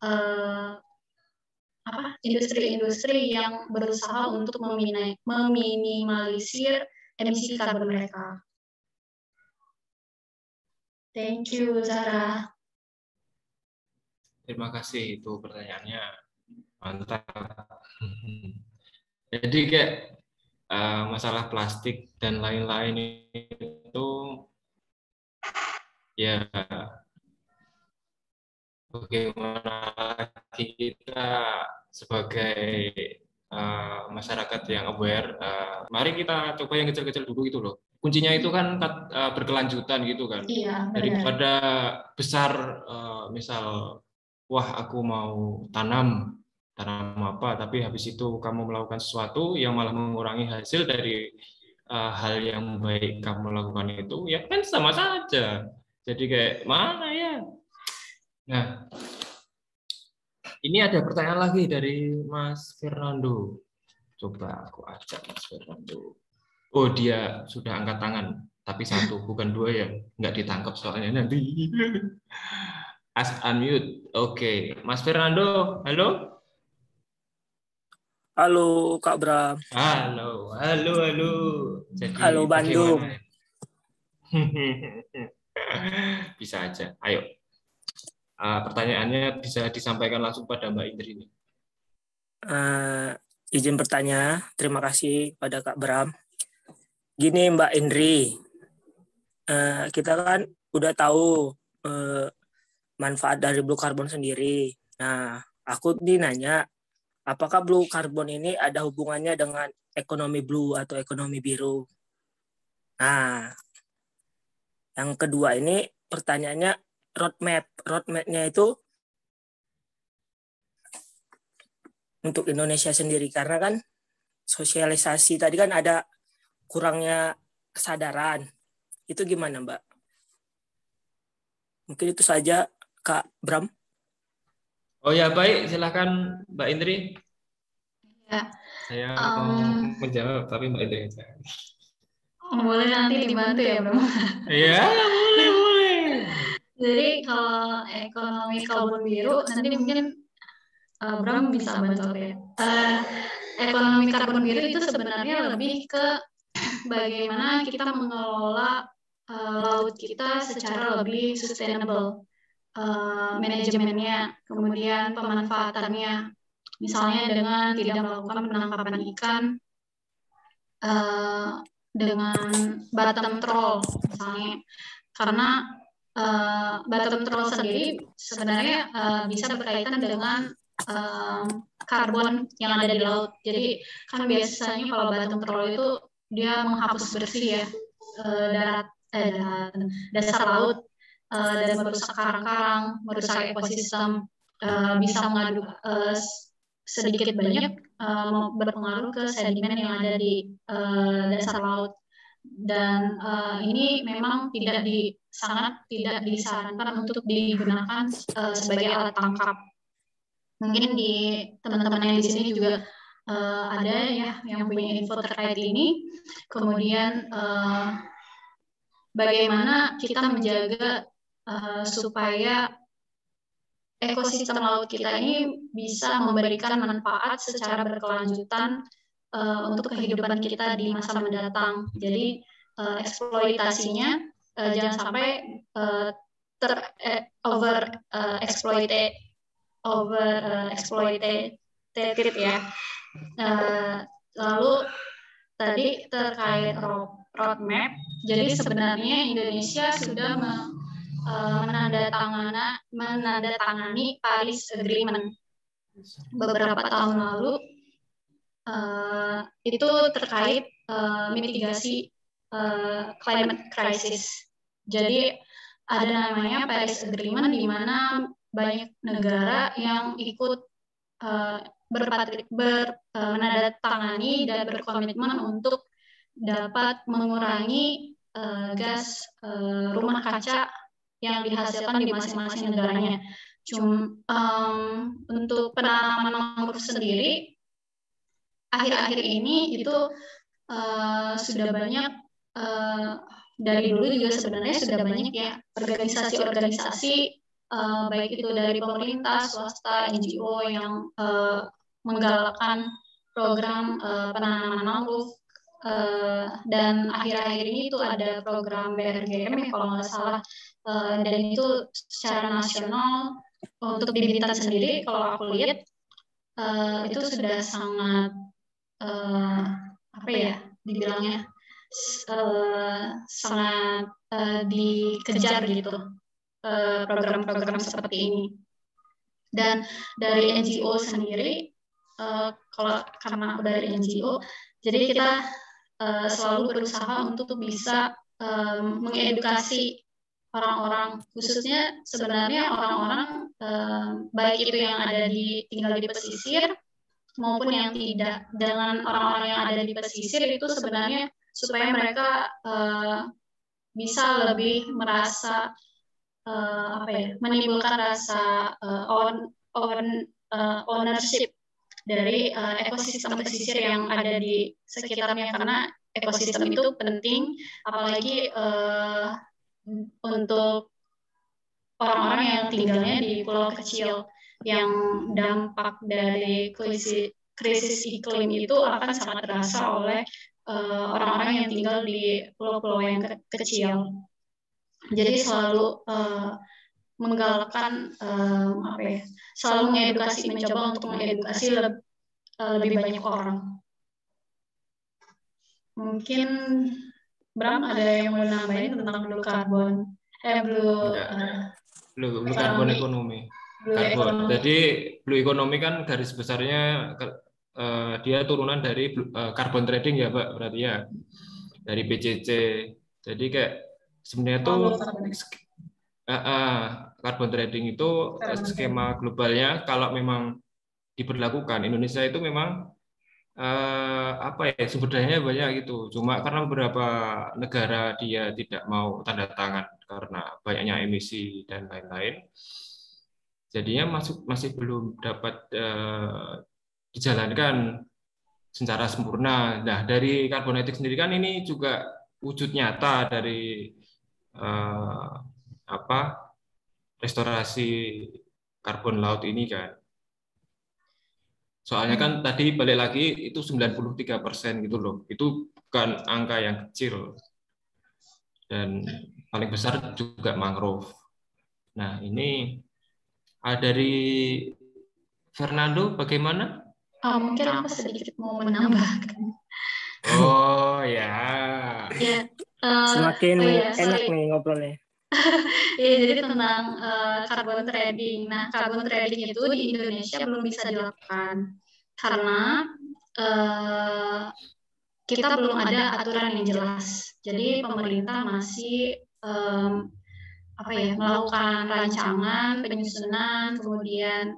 industri-industri yang berusaha untuk meminimalisir emisi karbon mereka. Thank you, Zara. Terima kasih, itu pertanyaannya mantap. Jadi kayak masalah plastik dan lain-lain itu ya bagaimana lagi kita sebagai masyarakat yang aware, mari kita coba yang kecil-kecil dulu gitu loh. Kuncinya itu kan berkelanjutan gitu kan. Iya, daripada besar, misal wah aku mau tanam apa, tapi habis itu kamu melakukan sesuatu yang malah mengurangi hasil dari hal yang baik kamu lakukan itu, ya kan sama saja. Jadi kayak mana ya? Nah, Ini ada pertanyaan lagi dari Mas Fernando. Coba aku ajak Mas Fernando. Oh, dia sudah angkat tangan, tapi satu, bukan dua ya. Nggak ditangkap soalnya nanti. As unmute. Oke, Mas Fernando, halo? Halo Kak Bram. Halo, halo, halo. Jadi Halo Bandung. bagaimana? Bisa aja. Ayo. Pertanyaannya bisa disampaikan langsung pada Mbak Indri ini. Izin bertanya, terima kasih pada Kak Bram. Gini Mbak Indri, kita kan udah tahu manfaat dari blue carbon sendiri. Nah, aku nih nanya, apakah blue carbon ini ada hubungannya dengan ekonomi blue atau ekonomi biru? Nah, yang kedua ini pertanyaannya roadmap-nya itu untuk Indonesia sendiri, karena kan sosialisasi tadi kan ada kurangnya kesadaran. Itu gimana Mbak? Mungkin itu saja Kak Bram. Oh ya, baik, silakan Mbak Indri. Ya, Saya mau menjawab, tapi Mbak Indri aja. boleh nanti dibantu ya, Bro. Iya, boleh. Jadi kalau ekonomi karbon biru, nanti mungkin Bram bisa bantu apa ya? Ekonomi karbon biru itu sebenarnya lebih ke bagaimana kita mengelola laut kita secara lebih sustainable. Manajemennya, kemudian pemanfaatannya, misalnya dengan tidak melakukan penangkapan ikan dengan bottom troll, misalnya, karena bottom troll sendiri sebenarnya bisa berkaitan dengan karbon yang ada di laut. Jadi kan biasanya kalau bottom troll itu dia menghapus bersih ya dasar laut dan merusak karang-karang, merusak ekosistem, bisa mengadu sedikit banyak berpengaruh ke sedimen yang ada di dasar laut. Dan ini memang sangat tidak disarankan untuk digunakan sebagai alat tangkap. Mungkin di teman-teman yang di sini juga ada ya yang punya info terkait ini. Kemudian bagaimana kita menjaga supaya ekosistem laut kita ini bisa memberikan manfaat secara berkelanjutan untuk kehidupan kita di masa mendatang. Jadi eksploitasinya jangan sampai exploited ya. Lalu tadi terkait roadmap, jadi sebenarnya Indonesia sudah menandatangani Paris Agreement beberapa tahun lalu. Itu terkait mitigasi climate crisis. Jadi ada namanya Paris Agreement di mana banyak negara yang ikut menandatangani dan berkomitmen untuk dapat mengurangi gas rumah kaca yang dihasilkan di masing-masing negaranya. Untuk penanaman mangrove sendiri, akhir-akhir ini itu sudah banyak, dari dulu juga sebenarnya sudah banyak ya organisasi-organisasi, baik itu dari pemerintah, swasta, NGO yang menggalakkan program penanaman mangrove. Dan akhir-akhir ini itu ada program BRGM ya kalau nggak salah, dan itu secara nasional untuk di Bintan sendiri kalau aku lihat itu sudah sangat apa ya dibilangnya sangat dikejar gitu program-program seperti ini. Dan dari NGO sendiri, karena aku dari NGO, jadi kita selalu berusaha untuk bisa mengedukasi orang-orang, khususnya sebenarnya orang-orang baik itu yang tinggal di pesisir maupun yang tidak, dengan orang-orang yang ada di pesisir itu sebenarnya supaya mereka bisa lebih merasa menimbulkan rasa ownership dari ekosistem pesisir yang ada di sekitarnya, karena ekosistem itu penting, apalagi untuk orang-orang yang tinggalnya di pulau kecil, yang dampak dari krisis iklim itu akan sangat terasa oleh orang-orang yang tinggal di pulau-pulau yang kecil. Jadi selalu menggalakkan selalu mengedukasi, mencoba untuk mengedukasi lebih banyak orang. Mungkin Bram ada yang mau nambahin tentang blue carbon, blue carbon ekonomi. Jadi blue economy kan garis besarnya dia turunan dari carbon trading ya Pak, berarti ya, dari PCC. Jadi kayak sebenarnya tuh carbon trading itu skema globalnya kalau memang diberlakukan, Indonesia itu memang sumber dayanya banyak gitu. Cuma karena beberapa negara dia tidak mau tanda tangan karena banyaknya emisi dan lain-lain, jadinya masih belum dapat dijalankan secara sempurna. Nah, dari Carbonetic sendiri kan ini juga wujud nyata dari restorasi karbon laut ini kan. Soalnya kan tadi balik lagi itu 93% gitu loh. Itu bukan angka yang kecil. Dan paling besar juga mangrove. Nah, ini dari Fernando bagaimana? Mungkin aku sedikit mau menambahkan. Oh ya. Semakin enak nih ngobrolnya. Ya, jadi tentang carbon trading. Nah, carbon trading itu di Indonesia belum bisa dilakukan karena kita belum ada aturan yang jelas. Jadi pemerintah masih melakukan rancangan, penyusunan, kemudian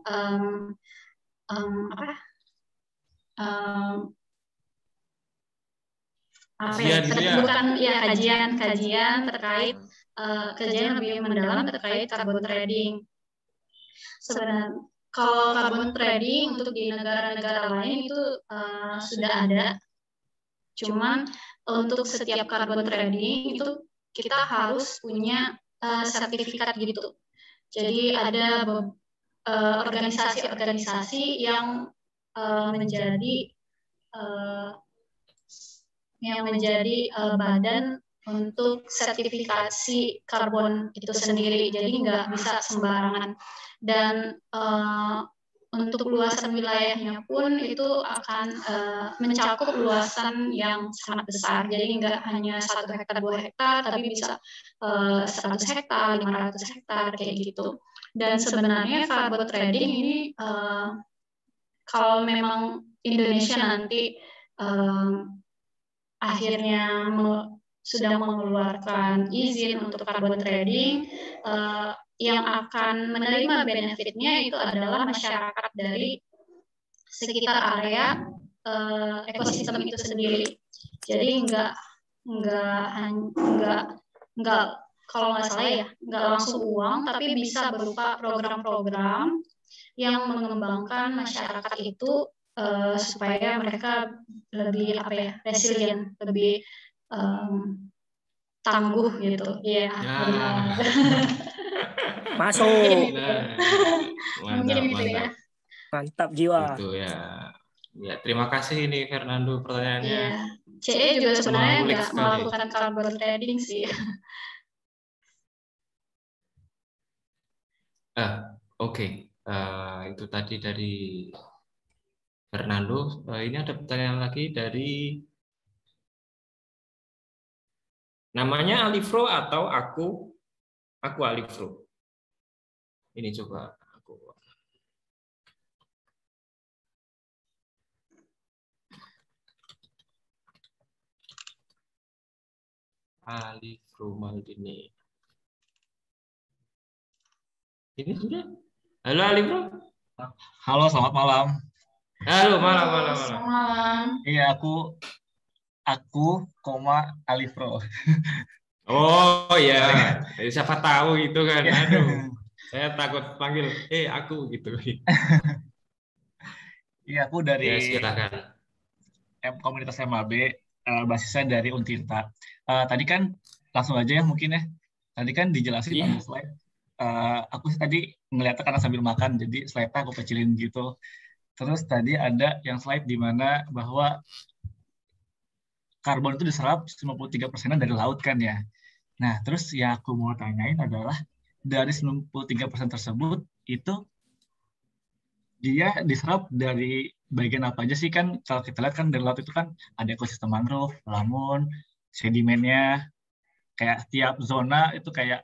kajian terkait kajian lebih mendalam terkait carbon trading. Sebenarnya kalau carbon trading untuk di negara-negara lain itu sudah ada. Cuman untuk setiap carbon trading itu kita harus punya sertifikat gitu. Jadi ada organisasi-organisasi yang menjadi badan untuk sertifikasi karbon itu sendiri. Jadi nggak bisa sembarangan. Dan untuk luasan wilayahnya pun itu akan mencakup luasan yang sangat besar. Jadi nggak hanya 1 hektar, 2 hektar, tapi bisa 100 hektar, 500 hektar, kayak gitu. Dan sebenarnya carbon trading ini kalau memang Indonesia nanti akhirnya sudah mengeluarkan izin untuk carbon trading, yang akan menerima benefitnya itu adalah masyarakat dari sekitar area ekosistem itu sendiri. Jadi nggak kalau nggak salah ya, nggak langsung uang, tapi bisa berupa program-program yang mengembangkan masyarakat itu supaya mereka lebih resilient, lebih tangguh gitu. Iya, benar. Masuk. Mantap jiwa. Itu ya. Ya, terima kasih ini Fernando pertanyaannya. Iya. CE juga sebenarnya nggak melakukan carbon trading sih. Oke. Itu tadi dari Fernando. Ini ada pertanyaan lagi dari namanya Alifro atau aku Alifro. Ini coba aku. Alifro Maldini. Ini sudah. Halo Alifro. Halo, selamat malam. Halo, malam. Iya, aku Alifro. Oh ya, siapa tahu gitu kan. Aduh, saya takut panggil aku gitu. Iya, aku dari Ya, silakan. komunitas MAB, basisnya dari Untirta. Tadi kan langsung aja ya mungkin ya. Tadi kan dijelasin Iya. ada slide. Aku sih tadi ngeliatnya karena sambil makan, jadi slide-nya aku kecilin gitu. Terus tadi ada yang slide di mana bahwa karbon itu diserap 93% dari laut kan ya. Nah, terus yang aku mau tanyain adalah dari 93% tersebut itu dia diserap dari bagian apa aja sih? Kan kalau kita lihat kan dari laut itu kan ada ekosistem mangrove, lamun, sedimennya, kayak tiap zona itu kayak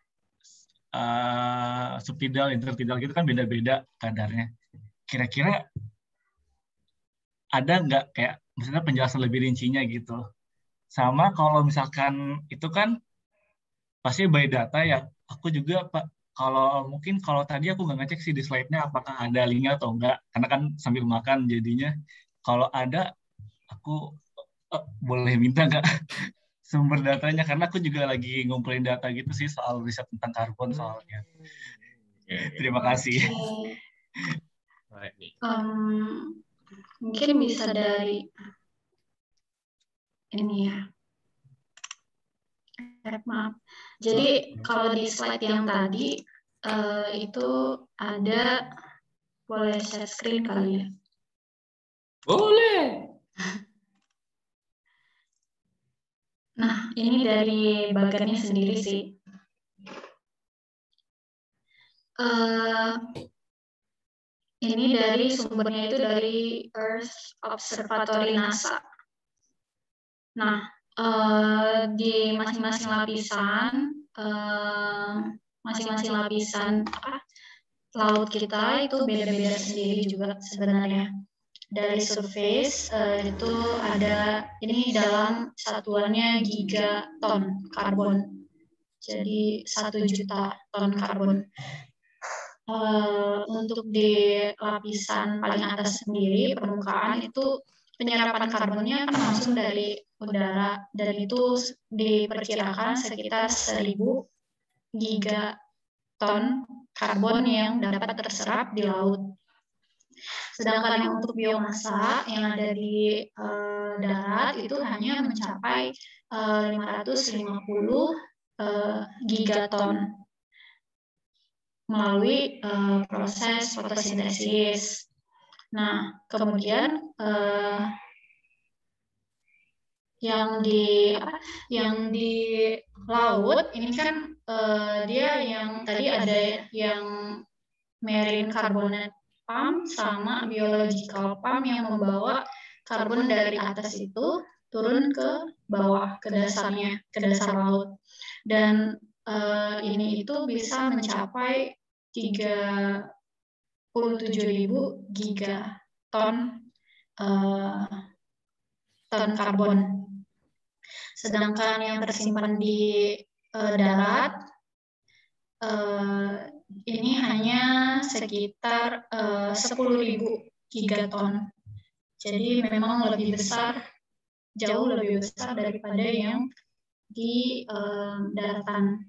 subtidal, intertidal gitu kan beda-beda kadarnya. Kira-kira ada nggak kayak misalnya penjelasan lebih rincinya gitu? Sama kalau misalkan itu kan pasti by data ya. Aku juga Pak, kalau tadi aku nggak ngecek sih di slide-nya apakah ada linknya atau enggak, karena kan sambil makan jadinya. Kalau ada, aku boleh minta nggak sumber datanya, karena aku juga lagi ngumpulin data gitu sih soal riset tentang karbon soalnya. Terima kasih. Mungkin bisa dari ini ya. Maaf. Jadi kalau di slide yang tadi itu ada, boleh share screen kali ya? Boleh. Nah, ini dari bagannya sendiri sih. Ini dari sumbernya itu dari Earth Observatory NASA. Nah, di masing-masing lapisan laut kita itu beda-beda sendiri juga sebenarnya. Dari surface itu ada, ini dalam satuannya gigaton karbon. Jadi 1 juta ton karbon. Untuk di lapisan paling atas sendiri, permukaan itu penyerapan karbonnya kan langsung dari udara, dan itu diperkirakan sekitar 1000 gigaton karbon yang dapat terserap di laut. Sedangkan yang untuk biomasa yang ada di darat itu hanya mencapai 550 gigaton melalui proses fotosintesis. Nah, kemudian yang di laut ini kan dia yang tadi ada yang marine carbonate pump sama biological pump yang membawa karbon dari atas itu turun ke bawah, ke dasarnya, ke dasar laut. Dan ini itu bisa mencapai 37.000 gigaton ton karbon. Sedangkan yang tersimpan di darat ini hanya sekitar 10.000 gigaton. Jadi memang lebih besar, jauh lebih besar daripada yang di daratan.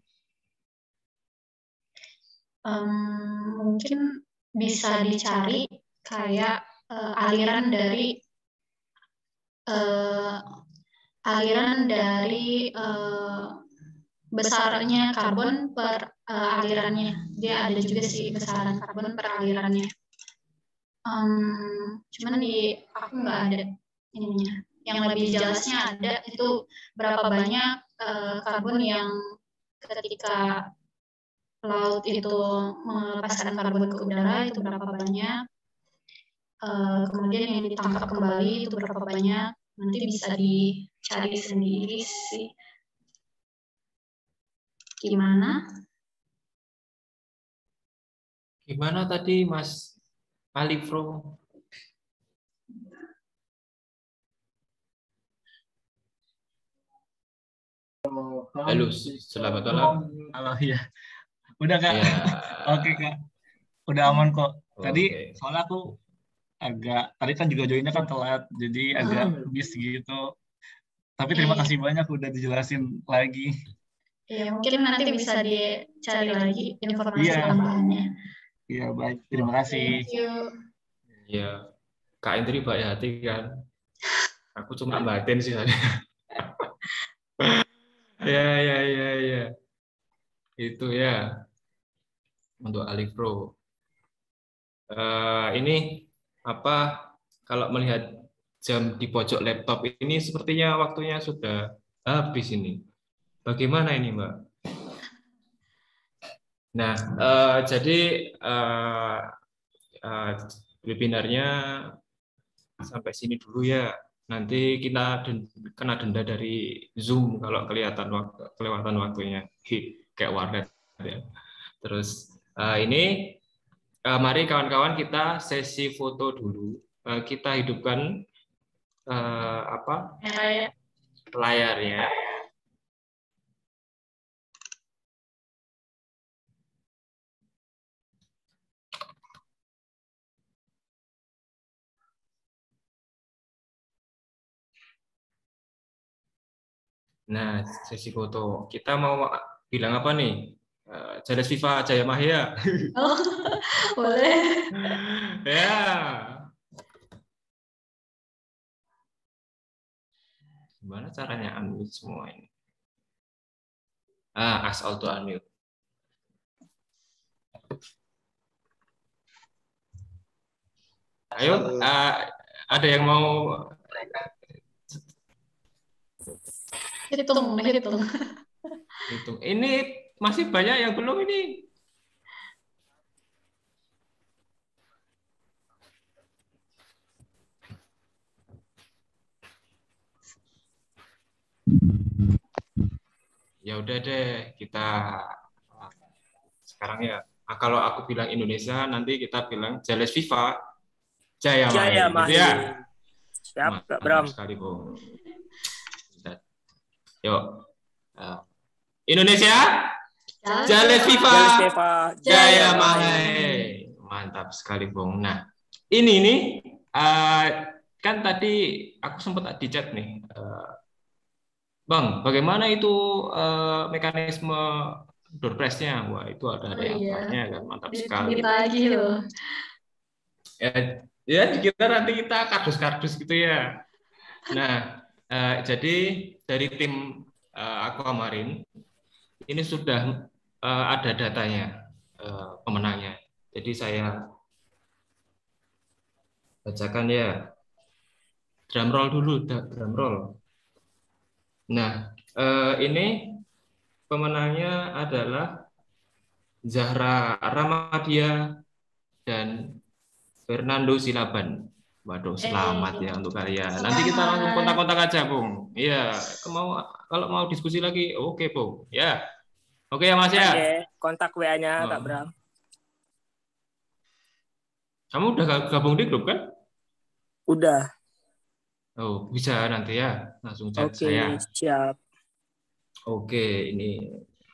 Mungkin bisa dicari kayak aliran dari besarnya karbon per alirannya. Dia ada juga sih besaran karbon per alirannya. Cuman di aku nggak ada ininya. Yang lebih jelasnya ada itu berapa banyak karbon yang ketika laut itu melepaskan karbon ke udara itu berapa banyak. Kemudian yang ditangkap kembali itu berapa banyak. Nanti bisa dicari sendiri sih. Gimana tadi Mas Alifro? Halo, selamat malam. Halo, ya. Udah Kak. Ya. Oke Kak. Udah aman kok. Tadi soalnya aku tadi kan juga joinnya kan telat, jadi agak miss gitu. Tapi terima kasih banyak udah dijelasin lagi. Iya, mungkin nanti bisa dicari lagi informasi tambahannya. Iya, baik. Terima kasih. Thank you. Ya. Kak Indri baik hati kan. Aku cuma batin sih. Ya. Itu ya untuk Alipro. Ini apa? Kalau melihat jam di pojok laptop ini, sepertinya waktunya sudah habis ini. Bagaimana ini, Mbak? Nah, jadi webinarnya sampai sini dulu ya. Nanti kita kena denda dari Zoom kalau kelewatan waktunya. Kayak warnet ya. Terus ini mari kawan-kawan kita sesi foto dulu. Kita hidupkan layarnya. Nah, sesi foto. Kita mau bilang apa nih? Jales Viva Jaya Mahya. Oh, boleh. Ya. Gimana caranya unmute semua ini? Ask all to unmute. Ayo, ada yang mau hitung. Ini masih banyak yang belum ini. Ya udah deh, kita sekarang ya. Kalau aku bilang Indonesia, nanti kita bilang Jales Viva Jaya Mahya. Gitu ya. Siap, Kak Bram. Sekali, Bung. Yuk. Indonesia, Jales Viva Jaya Mahya. Mantap sekali, Bung. Nah, ini nih kan tadi aku sempat di chat nih. Bang, bagaimana itu mekanisme door prize-nya? Wah, itu ada yang tanya kan, mantap sekali. Lagi loh. Ya, kita nanti kita kardus-kardus gitu ya. Nah, jadi dari tim Aquamarine ini sudah ada datanya pemenangnya. Jadi saya bacakan ya. Drum roll dulu, drum roll. Nah, ini pemenangnya adalah Zahra Ramadia dan Fernando Silaban. Waduh, selamat ya untuk kalian. Nanti kita langsung kontak-kontak aja, Bung. Iya, kalau mau diskusi lagi, oke, Bung. Ya, oke ya, Mas ya. Oke, kontak WA-nya Kak Bram. Kamu udah gabung di grup kan? Udah. Oh, bisa nanti ya, langsung chat saya. Siap. Oke, ini.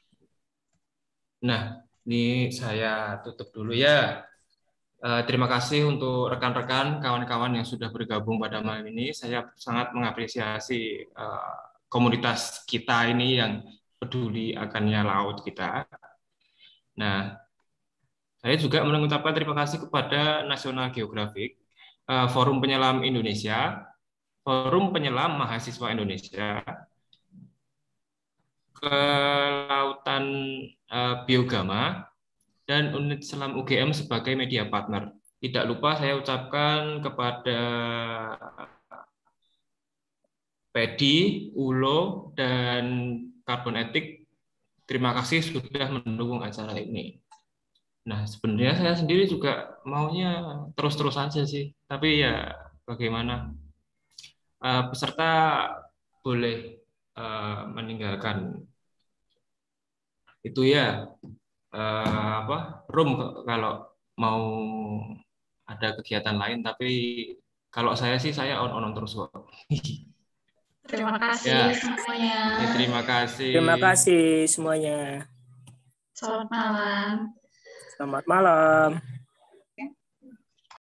Nah, ini saya tutup dulu ya. Terima kasih untuk rekan-rekan, kawan-kawan yang sudah bergabung pada malam ini. Saya sangat mengapresiasi komunitas kita ini yang peduli akannya laut kita. Nah, saya juga mengucapkan terima kasih kepada National Geographic, Forum Penyelam Indonesia, Forum Penyelam Mahasiswa Indonesia, Kelautan Biogama, dan Unit Selam UGM sebagai media partner. Tidak lupa saya ucapkan kepada Pedi, Ulo, dan Carbon Ethic, terima kasih sudah mendukung acara ini. Nah, sebenarnya saya sendiri juga maunya terus-terus saja sih, tapi ya bagaimana? Peserta boleh meninggalkan itu ya. Room kalau mau ada kegiatan lain, tapi kalau saya sih saya on terus kok. Terima kasih semuanya. Terima kasih. Terima kasih semuanya. Selamat malam. Selamat malam.